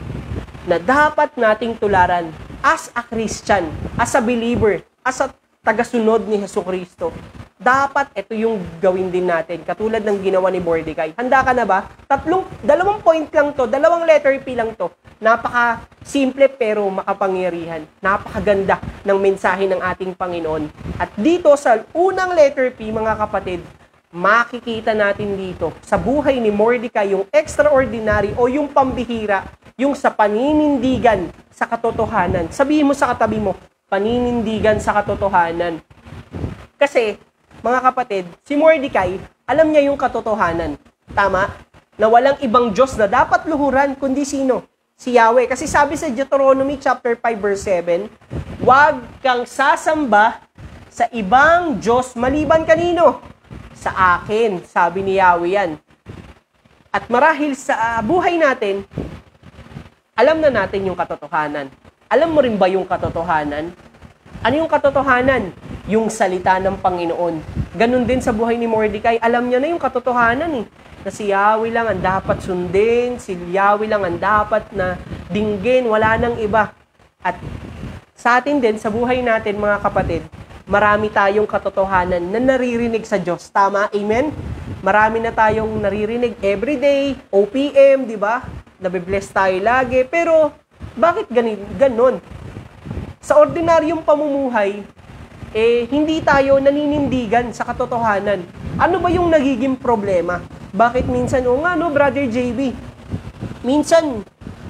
S2: na dapat nating tularan as a Christian, as a believer, as a tagasunod ni Jesucristo. Dapat ito yung gawin din natin, katulad ng ginawa ni Mordecai. Handa ka na ba? Tatlong, dalawang point lang to, dalawang letter P lang to. Napaka-simple pero makapangyarihan. Napakaganda ng mensahe ng ating Panginoon. At dito sa unang letter P, mga kapatid, makikita natin dito sa buhay ni Mordecai yung extraordinary o yung pambihira, yung sa paninindigan sa katotohanan. Sabihin mo sa katabi mo, paninindigan sa katotohanan. Kasi, mga kapatid, si Mordecai, alam niya yung katotohanan. Tama? Na walang ibang Diyos na dapat luhuran, kundi sino? Si Yahweh. Kasi sabi sa Deuteronomy chapter five verse seven, huwag kang sasamba sa ibang Diyos maliban kanino? Sa akin, sabi ni Yahweh yan. At marahil sa uh, buhay natin, alam na natin yung katotohanan. Alam mo rin ba yung katotohanan? Ano yung katotohanan? Yung salita ng Panginoon. Ganun din sa buhay ni Mordecai. Alam niya na yung katotohanan eh. Na si Yahweh lang ang dapat sundin, si Yahweh lang ang dapat na dinggin, wala nang iba. At sa atin din, sa buhay natin mga kapatid, marami tayong katotohanan na naririnig sa Diyos. Tama? Amen? Marami na tayong naririnig everyday, O P M, di ba? Nabibless tayo lagi. Pero, bakit ganin, ganon? Sa ordinaryong pamumuhay, eh, hindi tayo naninindigan sa katotohanan. Ano ba yung nagiging problema? Bakit minsan, o nga no, Brother J B, minsan,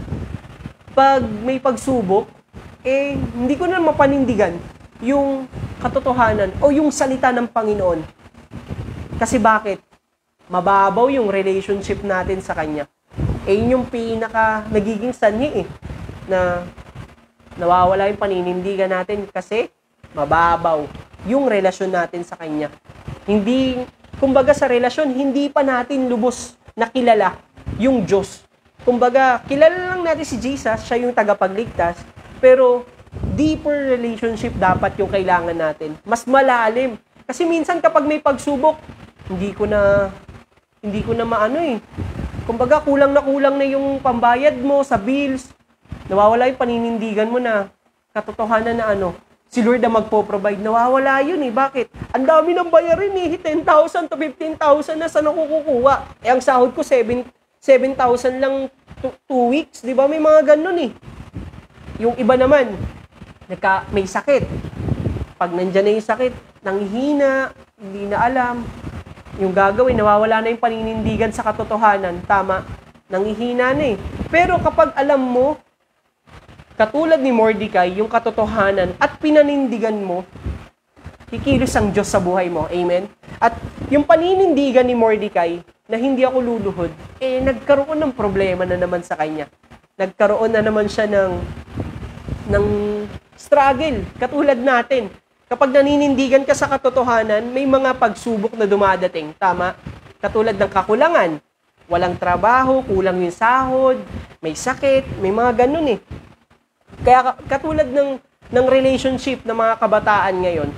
S2: pag may pagsubok, eh, hindi ko na mapanindigan yung katotohanan o yung salita ng Panginoon. Kasi bakit? Mababaw yung relationship natin sa Kanya. Eh, yun yung pinaka nagiging sanhi eh, na nawawala yung paninindigan natin kasi mababaw yung relasyon natin sa Kanya. Hindi, kumbaga sa relasyon, hindi pa natin lubos na kilala yung Diyos. Kumbaga, kilala lang natin si Jesus, siya yung tagapagligtas, pero deeper relationship dapat yung kailangan natin. Mas malalim. Kasi minsan kapag may pagsubok, hindi ko na, hindi ko na maano eh. Kumbaga, kulang na kulang na yung pambayad mo sa bills. Nawawala yung paninindigan mo na katotohanan na ano, si Lord na magpo-provide. Nawawala yun eh. Bakit? Ang dami ng bayarin eh. ten thousand to fifteen thousand na saan ako kukuha? Eh, ang sahod ko seven thousand lang two weeks. Di ba? May mga ganun eh. Yung iba naman, nagka, may sakit. Pag nandyan na yung sakit, nanghihina, hindi na alam. Yung gagawin, nawawala na yung paninindigan sa katotohanan. Tama, nanghihina na eh. Pero kapag alam mo, katulad ni Mordecai, yung katotohanan at pinanindigan mo, kikilos ang Diyos sa buhay mo. Amen? At yung paninindigan ni Mordecai, na hindi ako luluhod, eh nagkaroon ng problema na naman sa kanya. Nagkaroon na naman siya ng, ng struggle. Katulad natin. Kapag naninindigan ka sa katotohanan, may mga pagsubok na dumadating. Tama? Katulad ng kakulangan. Walang trabaho, kulang yung sahod, may sakit, may mga ganun eh. Kaya katulad ng, ng relationship ng mga kabataan ngayon,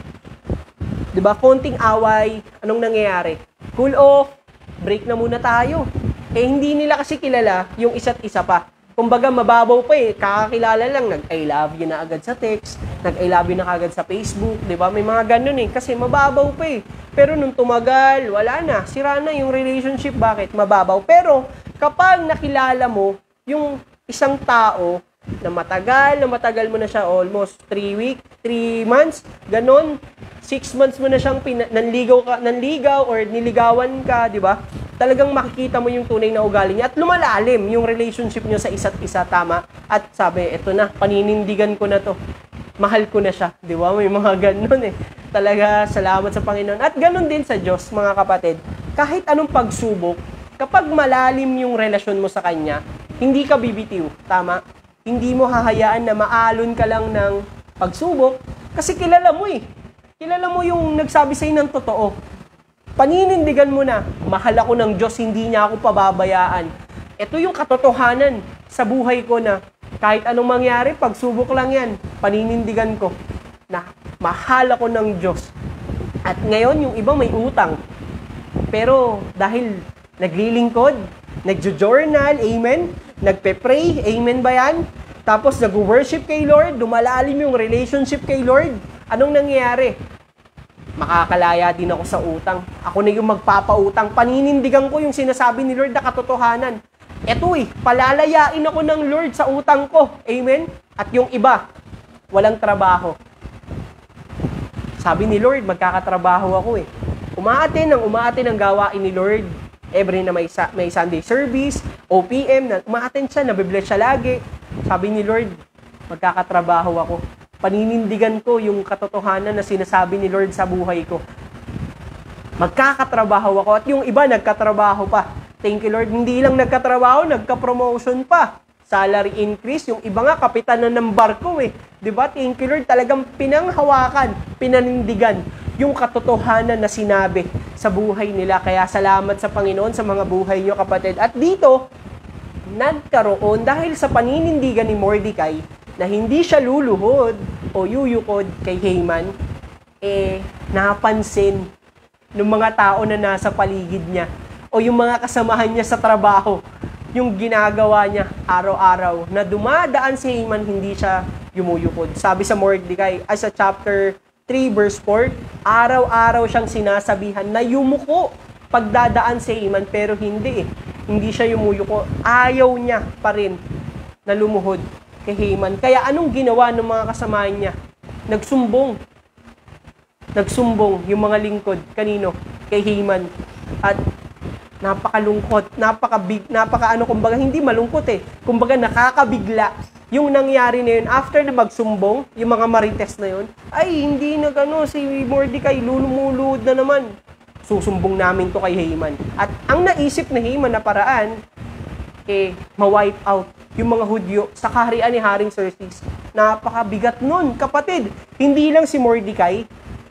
S2: di ba, konting away, anong nangyayari? Cool off, break na muna tayo. Eh, hindi nila kasi kilala yung isa't isa pa. Kumbaga, mababaw pa eh. Kakakilala lang, nag-I love you na agad sa text, nag-I love you na agad sa Facebook, di ba? May mga ganun eh. Kasi mababaw pa eh. Pero nung tumagal, wala na. Sira na yung relationship. Bakit? Mababaw. Pero kapag nakilala mo yung isang tao na matagal, na matagal mo na siya almost three weeks, three months, ganun, six months mo na siyang pina- nanligaw ka, nanligaw or niligawan ka, di ba? Talagang makikita mo yung tunay na ugali niya at lumalalim yung relationship niyo sa isa't isa, tama? At sabi, eto na, paninindigan ko na to. Mahal ko na siya, di ba? May mga ganun eh. Talaga, salamat sa Panginoon. At ganun din sa Diyos, mga kapatid. Kahit anong pagsubok, kapag malalim yung relasyon mo sa Kanya, hindi ka bibitiw, tama? Hindi mo hahayaan na maalon ka lang ng pagsubok kasi kilala mo eh. Kilala mo yung nagsabi sa'yo ng totoo. Paninindigan mo na, mahal ako ng Diyos, hindi niya ako pababayaan. Ito yung katotohanan sa buhay ko na kahit anong mangyari, pagsubok lang yan. Paninindigan ko na mahal ako ng Diyos. At ngayon, yung iba may utang. Pero dahil naglilingkod, nagjo-journal, amen? Nagpe-pray, amen ba yan? Tapos nag-worship kay Lord, dumalalim yung relationship kay Lord. Anong nangyayari? Makakalaya din ako sa utang. Ako na yung magpapautang. Paninindigan ko yung sinasabi ni Lord na katotohanan. Eto eh, palalayain ako ng Lord sa utang ko. Amen? At yung iba, walang trabaho. Sabi ni Lord, magkakatrabaho ako eh. Umaatin ang umaatin ang gawain ni Lord. Every na may, may Sunday service, O P M, na umaatin siya, nabibless siya lagi. Sabi ni Lord, magkakatrabaho ako. Paninindigan ko yung katotohanan na sinasabi ni Lord sa buhay ko. Magkakatrabaho ako. At yung iba, nagkatrabaho pa. Thank you, Lord. Hindi lang nagkatrabaho, nagka-promotion pa. Salary increase. Yung iba nga, kapitan na ng barko eh. Diba? Thank you, Lord. Talagang pinanghawakan, pinanindigan yung katotohanan na sinabi sa buhay nila. Kaya salamat sa Panginoon sa mga buhay nyo, kapatid. At dito, nagkaroon dahil sa paninindigan ni Mordecai na hindi siya luluhod o yuyukod kay Haman, eh, napansin ng mga tao na nasa paligid niya o yung mga kasamahan niya sa trabaho, yung ginagawa niya araw-araw na dumadaan si Haman, hindi siya yumuyukod. Sabi sa Mordecai, ay sa chapter three verse four, araw-araw siyang sinasabihan na yumuko pagdadaan si Haman, pero hindi eh. Hindi siya yumuyuko. Ayaw niya pa rin na lumuhod kay Haman. Kaya anong ginawa ng mga kasamahan niya? Nagsumbong. Nagsumbong yung mga lingkod. Kanino? Kay Haman. At napakalungkot, napakabig, napaka ano, kumbaga hindi malungkot eh. Kumbaga nakakabigla yung nangyari na yun. After na magsumbong, yung mga marites na yun, ay hindi na gano, si Mordecai, lulumuluod na naman. Susumbong namin to kay Haman. At ang naisip na Haman na paraan, eh, ma-wipe out yung mga Hudyo sa kaharian ni Haring Xerxes. Napakabigat nun, kapatid. Hindi lang si Mordecai,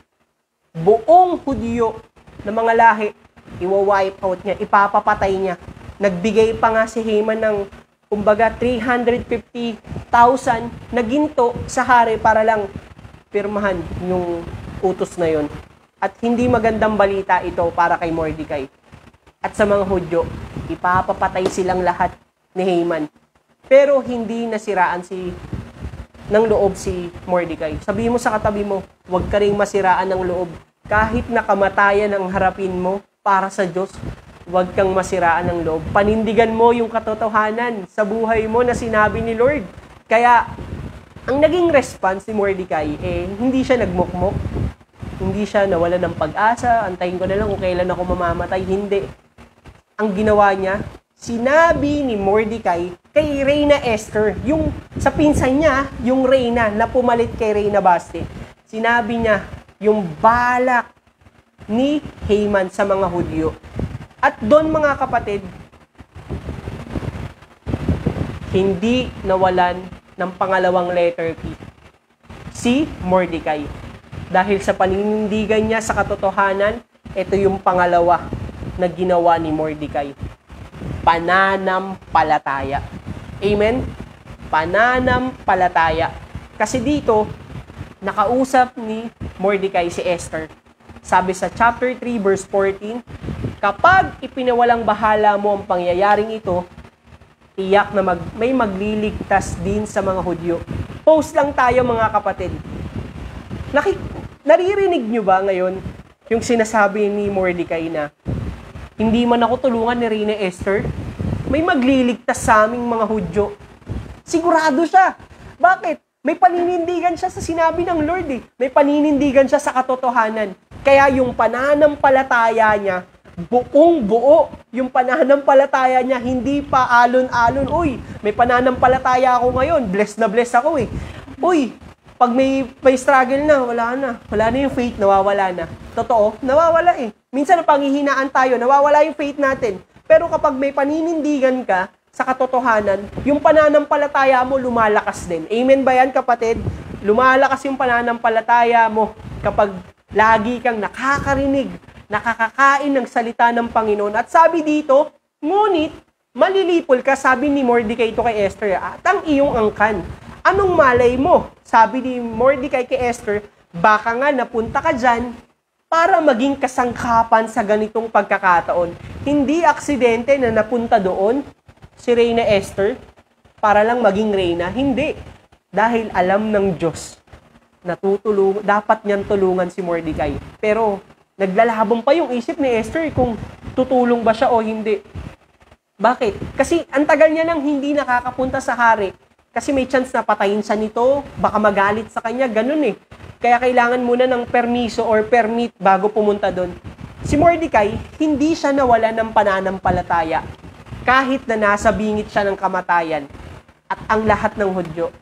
S2: buong Hudyo na mga lahi, iwa-wipe out niya, ipapapatay niya. Nagbigay pa nga si Haman ng, kumbaga, three hundred fifty thousand na ginto sa hari para lang pirmahan yung utos na yon. At hindi magandang balita ito para kay Mordecai. At sa mga Hudyo, ipapapatay silang lahat ni Haman. Pero hindi nasiraan si ng loob si Mordecai. Sabihin mo sa katabi mo, huwag ka ring masiraan ng loob. Kahit na kamatayan ang harapin mo para sa Diyos, huwag kang masiraan ng loob. Panindigan mo yung katotohanan sa buhay mo na sinabi ni Lord. Kaya, ang naging response ni Mordecai, eh, hindi siya nagmukmok. Hindi siya nawala ng pag-asa. Antayin ko na lang kung kailan ako mamamatay. Hindi. Ang ginawa niya, sinabi ni Mordecai kay Reyna Esther, yung sa pinsan niya, yung Reyna na pumalit kay Reyna Basti. Sinabi niya yung balak ni Haman sa mga Hudyo. At doon mga kapatid, hindi nawalan ng pangalawang letter P si Mordecai. Dahil sa paninindigan niya sa katotohanan, ito yung pangalawa na ginawa ni Mordecai. Pananampalataya. Amen? Pananampalataya. Kasi dito, nakausap ni Mordecai si Esther. Sabi sa chapter three, verse fourteen, kapag ipinawalang bahala mo ang pangyayaring ito, tiyak na mag, may magliligtas din sa mga Hudyo. Post lang tayo mga kapatid. Nakik naririnig nyo ba ngayon yung sinasabi ni Mordecai na hindi man ako tulungan ni Reyna Esther, may magliligtas sa aming mga Hudyo. Sigurado siya. Bakit? May paninindigan siya sa sinabi ng Lord eh. May paninindigan siya sa katotohanan. Kaya yung pananampalataya niya, buong buo. Yung pananampalataya niya, hindi pa alon-alon. Uy, may pananampalataya ako ngayon. Blessed na blessed ako eh. Uy, pag may, may struggle na, wala na. Wala na yung faith, nawawala na. Totoo, nawawala eh. Minsan na panghihinaan tayo, nawawala yung faith natin. Pero kapag may paninindigan ka sa katotohanan, yung pananampalataya mo lumalakas din. Amen ba yan, kapatid? Lumalakas yung pananampalataya mo kapag lagi kang nakakarinig, nakakakain ng salita ng Panginoon. At sabi dito, ngunit, malilipol ka, sabi ni Mordecai ito kay Esther, at ang iyong angkan. Anong malay mo? Sabi ni Mordecai kay Esther, baka nga napunta ka dyan para maging kasangkapan sa ganitong pagkakataon. Hindi aksidente na napunta doon si Reyna Esther para lang maging reyna. Hindi. Dahil alam ng Diyos na tutulong, dapat niyang tulungan si Mordecai. Pero naglalabang pa yung isip ni Esther kung tutulong ba siya o hindi. Bakit? Kasi ang tagal niya nang hindi nakakapunta sa hari. Kasi may chance na patayin siya nito, baka magalit sa kanya, ganun eh. Kaya kailangan muna ng permiso or permit bago pumunta doon. Si Mordecai, hindi siya nawala ng pananampalataya. Kahit na nasa bingit siya ng kamatayan. At ang lahat ng Hudyo.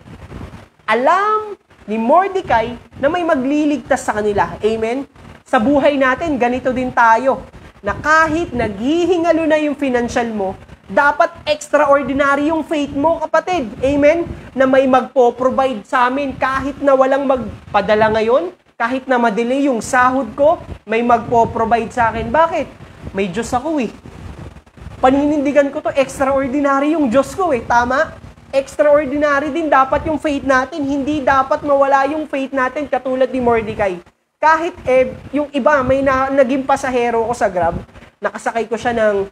S2: Alam ni Mordecai na may magliligtas sa kanila. Amen? Sa buhay natin, ganito din tayo. Na kahit naghihingalo na yung financial mo, dapat extraordinary yung faith mo, kapatid. Amen? Na may magpo-provide sa amin kahit na walang magpadala ngayon, kahit na madelay yung sahod ko, may magpo-provide sa akin. Bakit? May Diyos ako eh. Paninindigan ko to, extraordinary yung Diyos ko eh. Tama? Extraordinary din dapat yung faith natin. Hindi dapat mawala yung faith natin katulad ni Mordecai. Kahit eh, yung iba, may na, naging pasahero ko sa Grab, nakasakay ko siya ng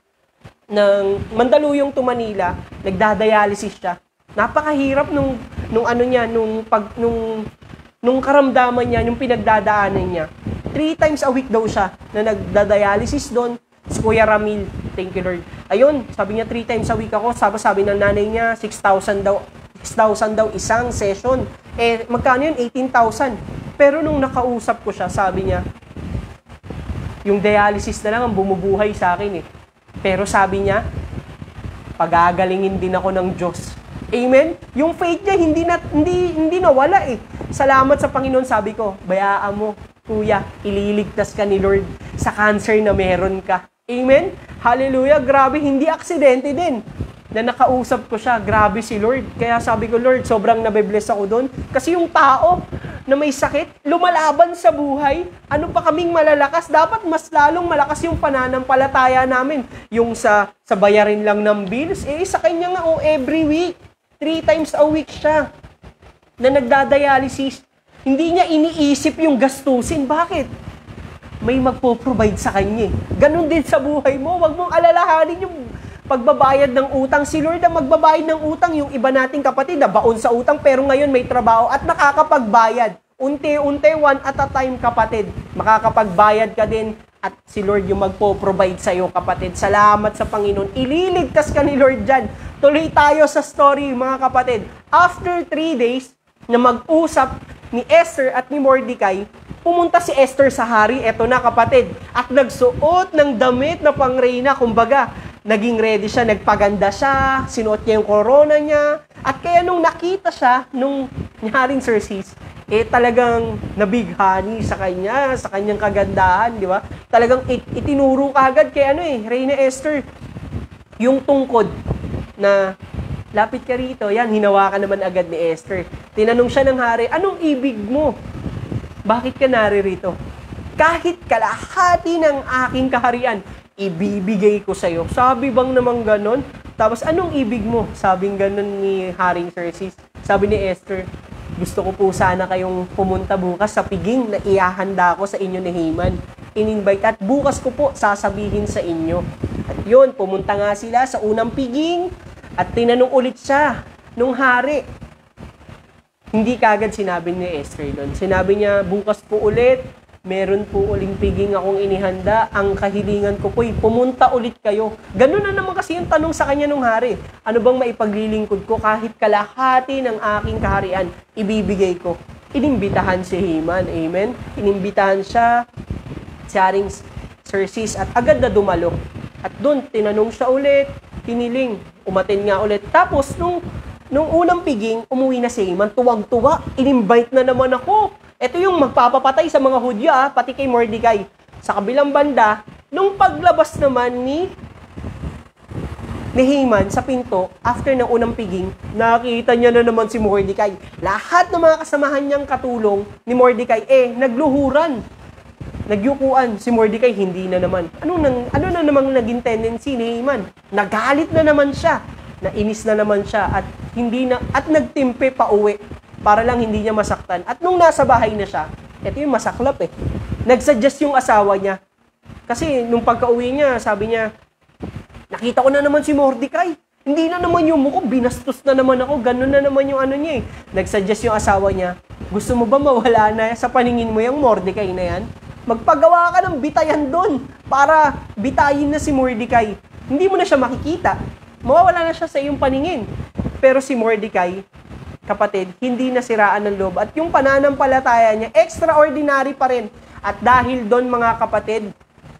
S2: ng Mandaluyong to Manila, nagdadialysis siya. Napakahirap nung nung ano niya, nung pag nung nung karamdaman niya, nung pinagdadaanan niya. Three times a week daw siya na nagdadialysis doon. Si Kuya Ramil, thank you Lord. Ayun, sabi niya three times a week ako. Sabi sabi ng nanay niya, six thousand daw, six thousand daw isang session. Eh magkano yun? eighteen thousand. Pero nung nakausap ko siya, sabi niya, yung dialysis na lang ang bumubuhay sa akin eh. Pero sabi niya, pagagalingin din ako ng Diyos. Amen? Yung faith niya, hindi, na, hindi, hindi nawala eh. Salamat sa Panginoon, sabi ko, bayaan mo, kuya, ililigtas ka ni Lord sa cancer na meron ka. Amen? Hallelujah, grabe, hindi aksidente din. Na nakausap ko siya, grabe si Lord. Kaya sabi ko, Lord, sobrang nabe-bless ako doon. Kasi yung tao na may sakit, lumalaban sa buhay, ano pa kaming malalakas? Dapat mas lalong malakas yung pananampalataya namin. Yung sa, sa bayarin lang ng bills, eh sa kanya nga, oh, every week. Three times a week siya na nagdadialysis. Hindi niya iniisip yung gastusin. Bakit? May magpo-provide sa kanya. Ganon din sa buhay mo. Huwag mong alalahanin yung pagbabayad ng utang. Si Lord ang magbabayad ng utang. Yung iba nating kapatid na baon sa utang pero ngayon may trabaho at nakakapagbayad. Unti-unti, one at a time, kapatid. Makakapagbayad ka din at si Lord yung magpo-provide sa iyo, kapatid. Salamat sa Panginoon. Ililigtas ka ni Lord dyan. Tuloy tayo sa story, mga kapatid. After three days na mag-usap ni Esther at ni Mordecai, pumunta si Esther sa hari. Eto na, kapatid. At nagsuot ng damit na pangreyna. Kumbaga, naging ready siya, nagpaganda siya, sinuot niya yung corona niya. At kaya nung nakita siya, nung Haring Xerxes, eh talagang nabighani sa kanya, sa kanyang kagandahan, di ba? Talagang it- itinuro ka agad kay ano eh, Reyna Esther, yung tungkod na lapit ka rito, yan, hinawakan naman agad ni Esther. Tinanong siya ng hari, anong ibig mo? Bakit ka naririto? Kahit kalahati ng aking kaharian, ibibigay ko sa'yo. Sabi bang naman ganon? Tapos anong ibig mo? Sabing ganon ni Haring Xerxes. Sabi ni Esther, gusto ko po sana kayong pumunta bukas sa piging na iahanda ko sa inyo ni Haman. In-invite at bukas ko po sasabihin sa inyo. At yun, pumunta nga sila sa unang piging at tinanong ulit siya nung hari. Hindi kagad sinabi ni Esther doon. Sinabi niya, bukas po ulit, meron po uling piging akong inihanda. Ang kahilingan ko po'y pumunta ulit kayo. Ganun na naman kasi yung tanong sa kanya nung hari. Ano bang maipaglilingkod ko kahit kalahati ng aking kaharian, ibibigay ko. Inimbitahan si Haman. Amen? Inimbitahan siya, si Haring Xerxes, at agad na dumalo. At doon, tinanong siya ulit, piniling, umaten nga ulit. Tapos, nung, nung unang piging, umuwi na si Haman, tuwag-tuwa, in-invite na naman ako. Ito yung magpapapatay sa mga Hudyo, ah, pati kay Mordecai. Sa kabilang banda, nung paglabas naman ni, ni Haman sa pinto, after ng unang piging, nakita niya na naman si Mordecai. Lahat ng mga kasamahan niyang katulong ni Mordecai, eh, nagluhuran. Nagyukuan. Si Mordecai, hindi na naman. Ano, nang, ano na namang naging tendency ni Haman? Nagalit na naman siya. Nainis na naman siya at hindi na at nagtimpe pa uwi para lang hindi niya masaktan. At nung nasa bahay na siya, ito yung masaklap eh. Nagsuggest yung asawa niya. Kasi nung pagka-uwi niya, sabi niya, nakita ko na naman si Mordecai. Hindi na naman yung mukha, binastos na naman ako. Ganun na naman yung ano niya eh. Nagsuggest yung asawa niya, gusto mo ba mawala na sa paningin mo yung Mordecai na yan? Magpagawa ka ng bitayan doon para bitayin na si Mordecai. Hindi mo na siya makikita. Mawawala na siya sa iyong paningin. Pero si Mordecai, kapatid, hindi nasiraan ng loob. At yung pananampalataya niya, extraordinary pa rin. At dahil doon, mga kapatid,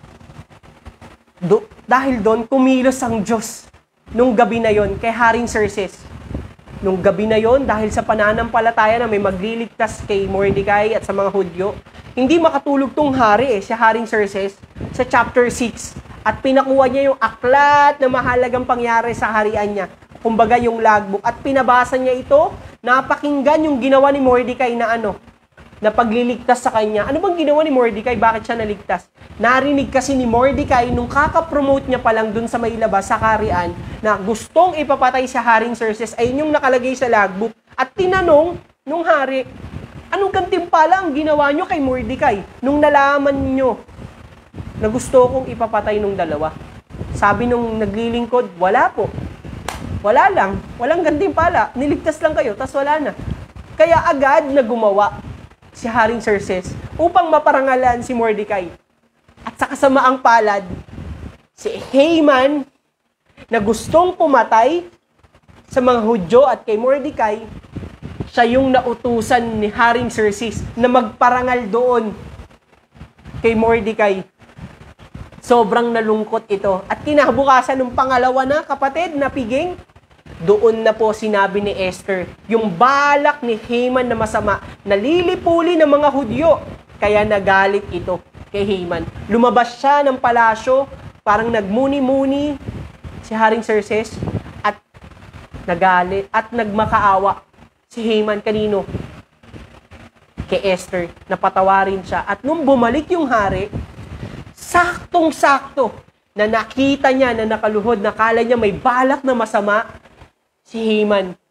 S2: do, dahil doon, kumilos ang Diyos nung gabi na yon kay Haring Xerxes. Nung gabi na yon, dahil sa pananampalataya na may magliligtas kay Mordecai at sa mga Hudyo, hindi makatulog tong hari eh, si Haring Xerxes, sa chapter six. At pinakuha niya yung aklat na mahalagang pangyari sa harian niya. Kumbaga yung logbook. At pinabasa niya ito, napakinggan yung ginawa ni Mordecai na ano, na pagliligtas sa kanya. Ano bang ginawa ni Mordecai? Bakit siya naligtas? Narinig kasi ni Mordecai nung kaka-promote niya pa lang dun sa may labas, sa harian, na gustong ipapatay sa Haring Xerxes, ay yung nakalagay sa logbook. At tinanong nung hari, anong gantimpala ang ginawa nyo kay Mordecai nung nalaman nyo na gusto kong ipapatay nung dalawa? Sabi nung naglilingkod, wala po. Wala lang. Walang gantimpala. Niligtas lang kayo, tas wala na. Kaya agad na gumawa si Haring Xerxes upang maparangalan si Mordecai. At sa kasamaang palad, si Haman na gustong pumatay sa mga Hudyo at kay Mordecai, siya yung nautusan ni Haring Xerxes na magparangal doon kay Mordecai. Sobrang nalungkot ito. At kinabukasan ng pangalawa na, kapatid, na piging, doon na po sinabi ni Esther, yung balak ni Haman na masama, nalilipuli ng mga Hudyo. Kaya nagalit ito kay Haman. Lumabas siya ng palasyo, parang nagmuni-muni si Haring Xerxes, at nagalit at nagmakaawa si Haman kanino? Kay Esther, napatawarin siya. At nung bumalik yung hari, saktong-sakto na nakita niya na nakaluhod, nakala niya may balak na masama si Haman.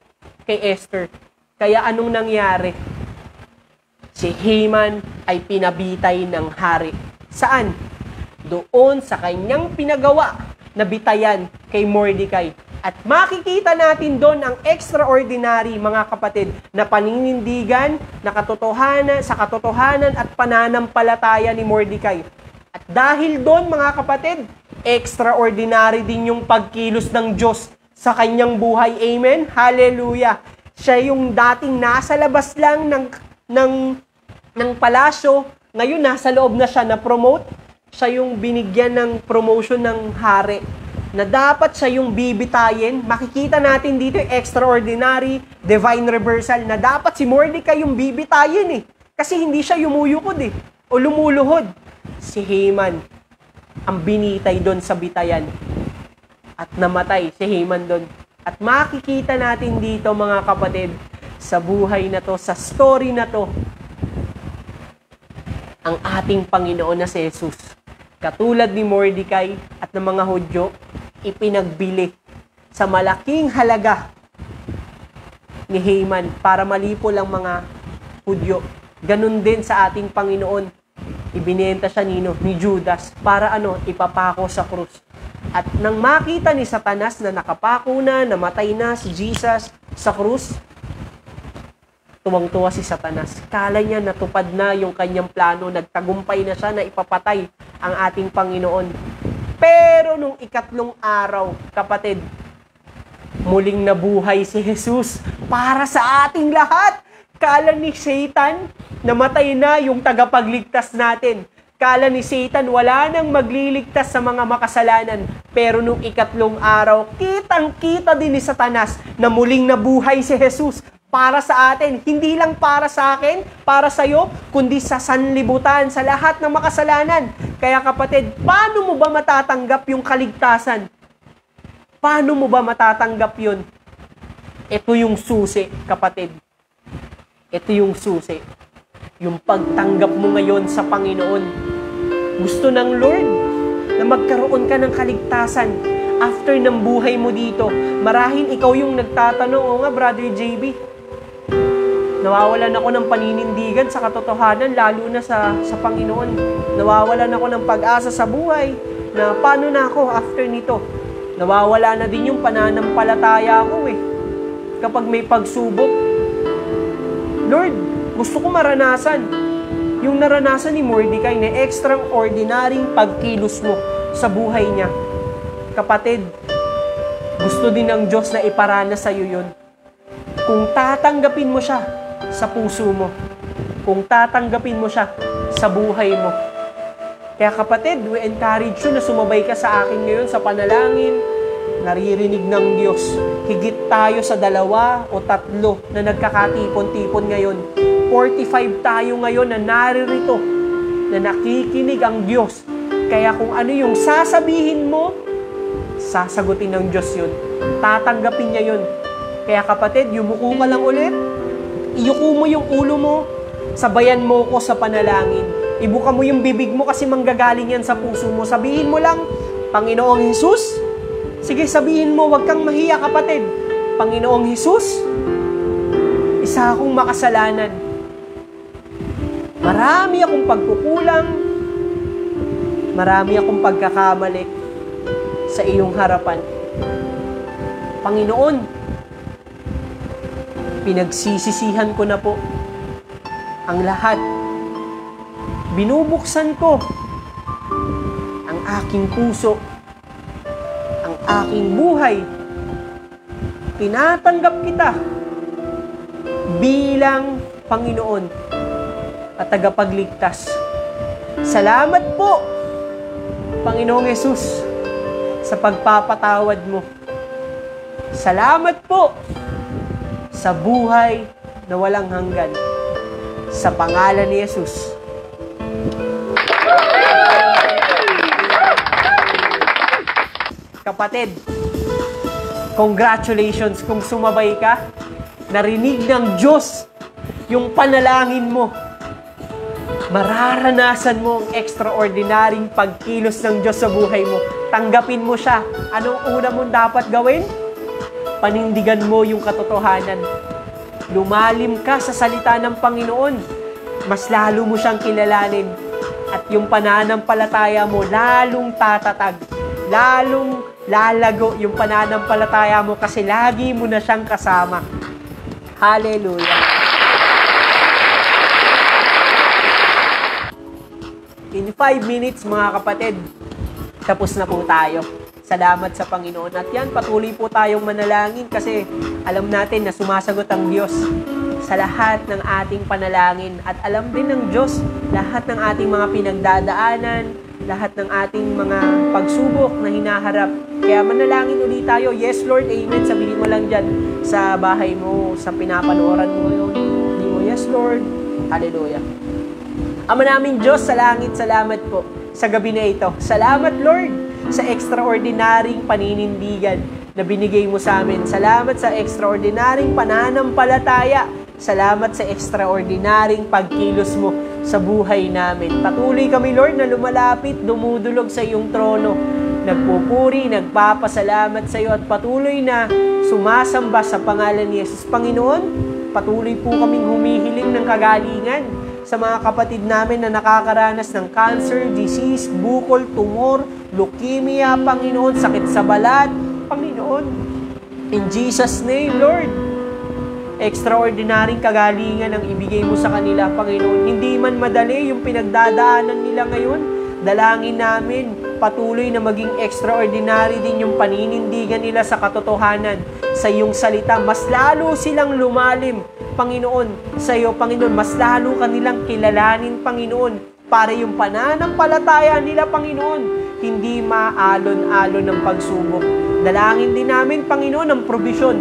S2: kay Esther. Kaya anong nangyari? Si Haman ay pinabitay ng hari. Saan? Doon sa kanyang pinagawa na bitayan kay Mordecai. At makikita natin doon ang extraordinary, mga kapatid, na paninindigan na katotohanan, sa katotohanan at pananampalataya ni Mordecai. At dahil doon, mga kapatid, extraordinary din yung pagkilos ng Diyos sa kanyang buhay. Amen? Hallelujah! Siya yung dating nasa labas lang ng, ng, ng palasyo, ngayon nasa loob na siya na-promote. Siya yung binigyan ng promotion ng hari, na dapat siya yung bibitayin. Makikita natin dito yung extraordinary divine reversal na dapat si Mordecai yung bibitayin eh. Kasi hindi siya yumuyukod eh, o lumuluhod. Si Haman ang binitay doon sa bitayan. At namatay si Haman doon. At makikita natin dito, mga kapatid, sa buhay na to, sa story na to, ang ating Panginoon na si Jesus, katulad ni Mordecai at ng mga Hudyo, ipinagbili sa malaking halaga ni Haman para malipo lang mga Hudyo. Ganun din sa ating Panginoon. Ibinenta siya nino, ni Judas para ano, ipapako sa krus. At nang makita ni Satanas na nakapako na, namatay na si Jesus sa krus, tuwang-tuwa si Satanas. Kala niya natupad na yung kanyang plano, nagtagumpay na siya na ipapatay ang ating Panginoon. Pero nung ikatlong araw, kapatid, muling nabuhay si Jesus para sa ating lahat. Kala ni Satan, namatay na yung tagapagligtas natin. Kala ni Satan, wala nang magliligtas sa mga makasalanan. Pero nung ikatlong araw, kitang-kita din ni Satanas na muling nabuhay si Jesus para sa atin. Hindi lang para sa akin, para sa iyo, kundi sa sanlibutan, sa lahat ng makasalanan. Kaya kapatid, paano mo ba matatanggap yung kaligtasan? Paano mo ba matatanggap yun? Ito yung susi, kapatid. Ito yung susi. Yung pagtanggap mo ngayon sa Panginoon. Gusto ng Lord na magkaroon ka ng kaligtasan after ng buhay mo dito. Marahil ikaw yung nagtatanong, o nga, Brother J B, nawawalan ako ng paninindigan sa katotohanan, lalo na sa, sa Panginoon. Nawawalan ako ng pag-asa sa buhay, na paano na ako after nito. Nawawala na din yung pananampalataya ko eh. Kapag may pagsubok, Lord, gusto ko maranasan yung naranasan ni Mordecai na extraordinary pagkilos mo sa buhay niya. Kapatid, gusto din ng Diyos na iparana sa iyo yun. Kung tatanggapin mo siya sa puso mo, kung tatanggapin mo siya sa buhay mo. Kaya kapatid, we encourage you na sumabay ka sa akin ngayon sa panalangin. Naririnig ng Diyos. Higit tayo sa dalawa o tatlo na nagkakatipon-tipon ngayon. forty-five tayo ngayon na naririto, na nakikinig ang Diyos. Kaya kung ano yung sasabihin mo, sasagutin ng Diyos yun. Tatanggapin niya yun. Kaya kapatid, yumuko ka lang ulit. Iyuko mo yung ulo mo. Sabayan mo ko sa panalangin. Ibuka mo yung bibig mo kasi manggagaling yan sa puso mo. Sabihin mo lang, Panginoong Hesus. Sige, sabihin mo, wag kang mahiya, kapatid. Panginoong Hesus, isa akong makasalanan. Marami akong pagkukulang. Marami akong pagkakamali sa iyong harapan. Panginoon, pinagsisisihan ko na po ang lahat. Binubuksan ko ang aking puso, ang aking buhay. Tinatanggap kita bilang Panginoon at tagapagligtas. Salamat po, Panginoong Hesus, sa pagpapatawad mo. Salamat po sa buhay na walang hanggan. Sa pangalan ni Hesus. Kapatid, congratulations kung sumabay ka. Narinig ng Diyos yung panalangin mo. Mararanasan mo ang extraordinaryong pagkilos ng Diyos sa buhay mo. Tanggapin mo siya. Anong una mong dapat gawin? panindigan mo yung katotohanan. Lumalim ka sa salita ng Panginoon. Mas lalo mo siyang kilalanin. At yung pananampalataya mo, lalong tatatag. Lalong lalago yung pananampalataya mo kasi lagi mo na siyang kasama. Hallelujah. In five minutes, mga kapatid, tapos na po tayo. Salamat sa Panginoon. At yan, patuloy po tayong manalangin kasi alam natin na sumasagot ang Diyos sa lahat ng ating panalangin. At alam din ng Diyos lahat ng ating mga pinagdadaanan, lahat ng ating mga pagsubok na hinaharap. Kaya manalangin ulit tayo. Yes, Lord, Amen. Sabihin mo lang dyan sa bahay mo, sa pinapanooran mo yun. Hindi mo, yes, Lord. Hallelujah. Ama namin Diyos sa langit, salamat po sa gabi na ito. Salamat, Lord, sa extraordinaryong paninindigan na binigay mo sa amin. Salamat sa extraordinaryong pananampalataya. Salamat sa extraordinaryong pagkilos mo sa buhay namin. Patuloy kami, Lord, na lumalapit, dumudulog sa iyong trono. Nagpupuri, nagpapasalamat sa iyo at patuloy na sumasamba sa pangalan ni Jesus. Panginoon, patuloy po kaming humihiling ng kagalingan sa mga kapatid namin na nakakaranas ng cancer, disease, bukol, tumor, leukemia, Panginoon, sakit sa balat, Panginoon. In Jesus' name, Lord, extraordinaryong kagalingan ang ibigay mo sa kanila, Panginoon. Hindi man madali yung pinagdadaanan nila ngayon, dalangin namin, patuloy na maging extraordinary din yung paninindigan nila sa katotohanan, sa iyong salita. Mas lalo silang lumalim, Panginoon, sa iyo, Panginoon. Mas lalo kanilang kilalanin, Panginoon, para yung pananampalataya nila, Panginoon, hindi maalon-alon ng pagsubok. Dalangin din namin, Panginoon, ang provision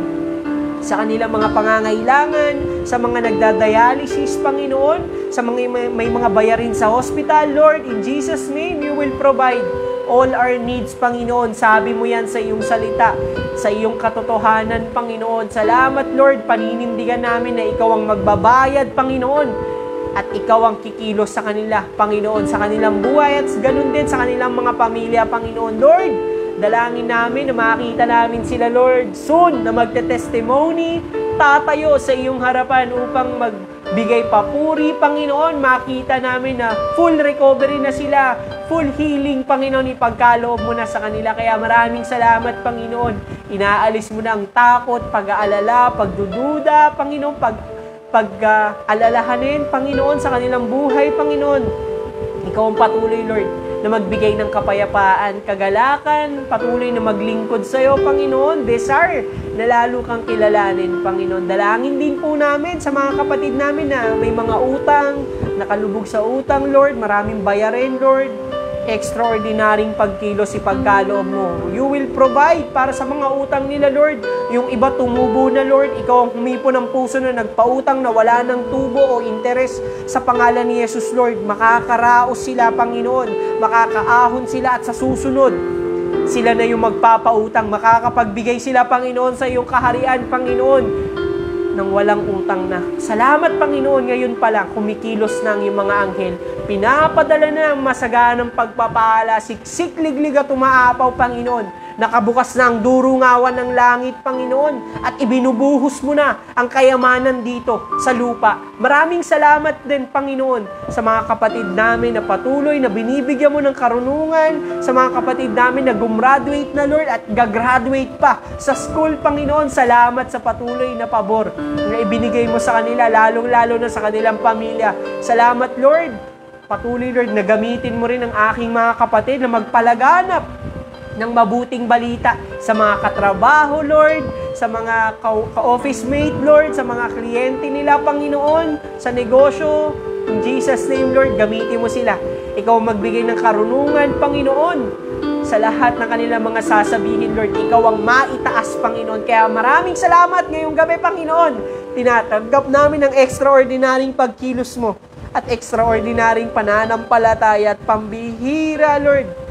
S2: sa kanilang mga pangangailangan, sa mga nagdadialysis, Panginoon, sa mga may, may mga bayarin sa hospital. Lord, in Jesus' name, you will provide all our needs, Panginoon. Sabi mo yan sa iyong salita, sa iyong katotohanan, Panginoon. Salamat, Lord, paninindigan namin na ikaw ang magbabayad, Panginoon, at ikaw ang kikilos sa kanila, Panginoon, sa kanilang buhay at ganun din sa kanilang mga pamilya, Panginoon. Lord, dalangin namin na makita namin sila, Lord, soon na magte-testimony, tatayo sa iyong harapan upang magbigay papuri, Panginoon. Makita namin na full recovery na sila, full healing, Panginoon, ipagkaloob mo na sa kanila. Kaya maraming salamat, Panginoon. Inaalis mo na ang takot, pag-aalala, pagdududa, Panginoon, pag pag-alalahanin, uh, Panginoon, sa kanilang buhay, Panginoon. Ikaw ang patuloy, Lord, na magbigay ng kapayapaan, kagalakan, patuloy na maglingkod sa iyo, Panginoon. Desire na lalo kang kilalanin, Panginoon. Dalangin din po namin sa mga kapatid namin na may mga utang, nakalubog sa utang, Lord, maraming bayarin, Lord. Extraordinaryong pagkilos ipagkaloob mo. You will provide para sa mga utang nila, Lord. Yung iba tumubo na, Lord. Ikaw ang humipo ng puso na nagpautang na wala ng tubo o interes sa pangalan ni Jesus, Lord. Makakaraos sila, Panginoon. Makakaahon sila at sa susunod, sila na yung magpapautang. Makakapagbigay sila, Panginoon, sa iyong kaharian, Panginoon, nang walang utang na. Salamat, Panginoon, ngayon pa lang, kumikilos na ang iyong mga anghel. Pinapadala na ang masaganang pagpapala, siksik, liglig at umaapaw, Panginoon. Nakabukas na ang durungawan ng langit, Panginoon, at ibinubuhos mo na ang kayamanan dito sa lupa. Maraming salamat din, Panginoon, sa mga kapatid namin na patuloy na binibigyan mo ng karunungan, sa mga kapatid namin na gumraduate na, Lord, at gagraduate pa sa school, Panginoon. Salamat sa patuloy na pabor na ibinigay mo sa kanila, lalong-lalo na sa kanilang pamilya. Salamat, Lord. Patuloy, Lord, na gamitin mo rin ang aking mga kapatid na magpalaganap ng mabuting balita sa mga katrabaho, Lord, sa mga ka-office mate, Lord, sa mga kliyente nila, Panginoon, sa negosyo. In Jesus' name, Lord, gamitin mo sila. Ikaw magbigay ng karunungan, Panginoon, sa lahat ng kanilang mga sasabihin, Lord. Ikaw ang maitaas, Panginoon. Kaya maraming salamat ngayong gabi, Panginoon. Tinatanggap namin ang extraordinaryong pagkilos mo at extraordinaryong pananampalataya at pambihira, Lord,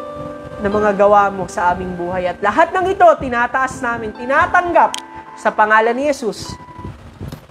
S2: na mga gawa mo sa aming buhay. At lahat ng ito, tinataas namin, tinatanggap sa pangalan ni Jesus.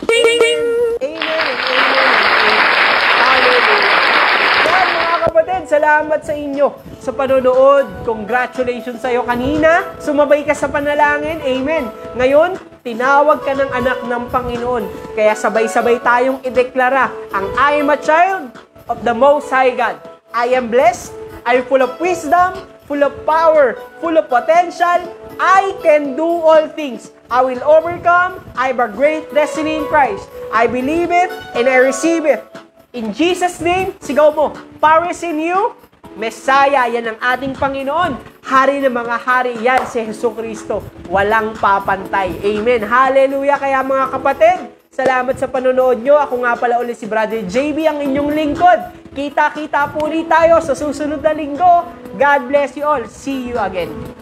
S2: Amen. Amen. Amen. Hallelujah. Yan, mga kapatid, salamat sa inyo sa panonood. Congratulations sa iyo kanina. Sumabay ka sa panalangin. Amen. Ngayon, tinawag ka ng anak ng Panginoon. Kaya sabay-sabay tayong ideklara ang I am a child of the Most High God. I am blessed. I'm full of wisdom, full of power, full of potential. I can do all things. I will overcome. I have a great destiny in Christ. I believe it and I receive it. In Jesus' name, sigaw mo, power is in you. Messiah, yan ang ating Panginoon. Hari ng mga hari, yan si Jesucristo. Walang papantay. Amen. Hallelujah. Kaya mga kapatid, salamat sa panonood nyo. Ako nga pala ulit si Brother J B, ang inyong lingkod. Kita-kita po ulit tayo sa susunod na linggo. God bless you all. See you again.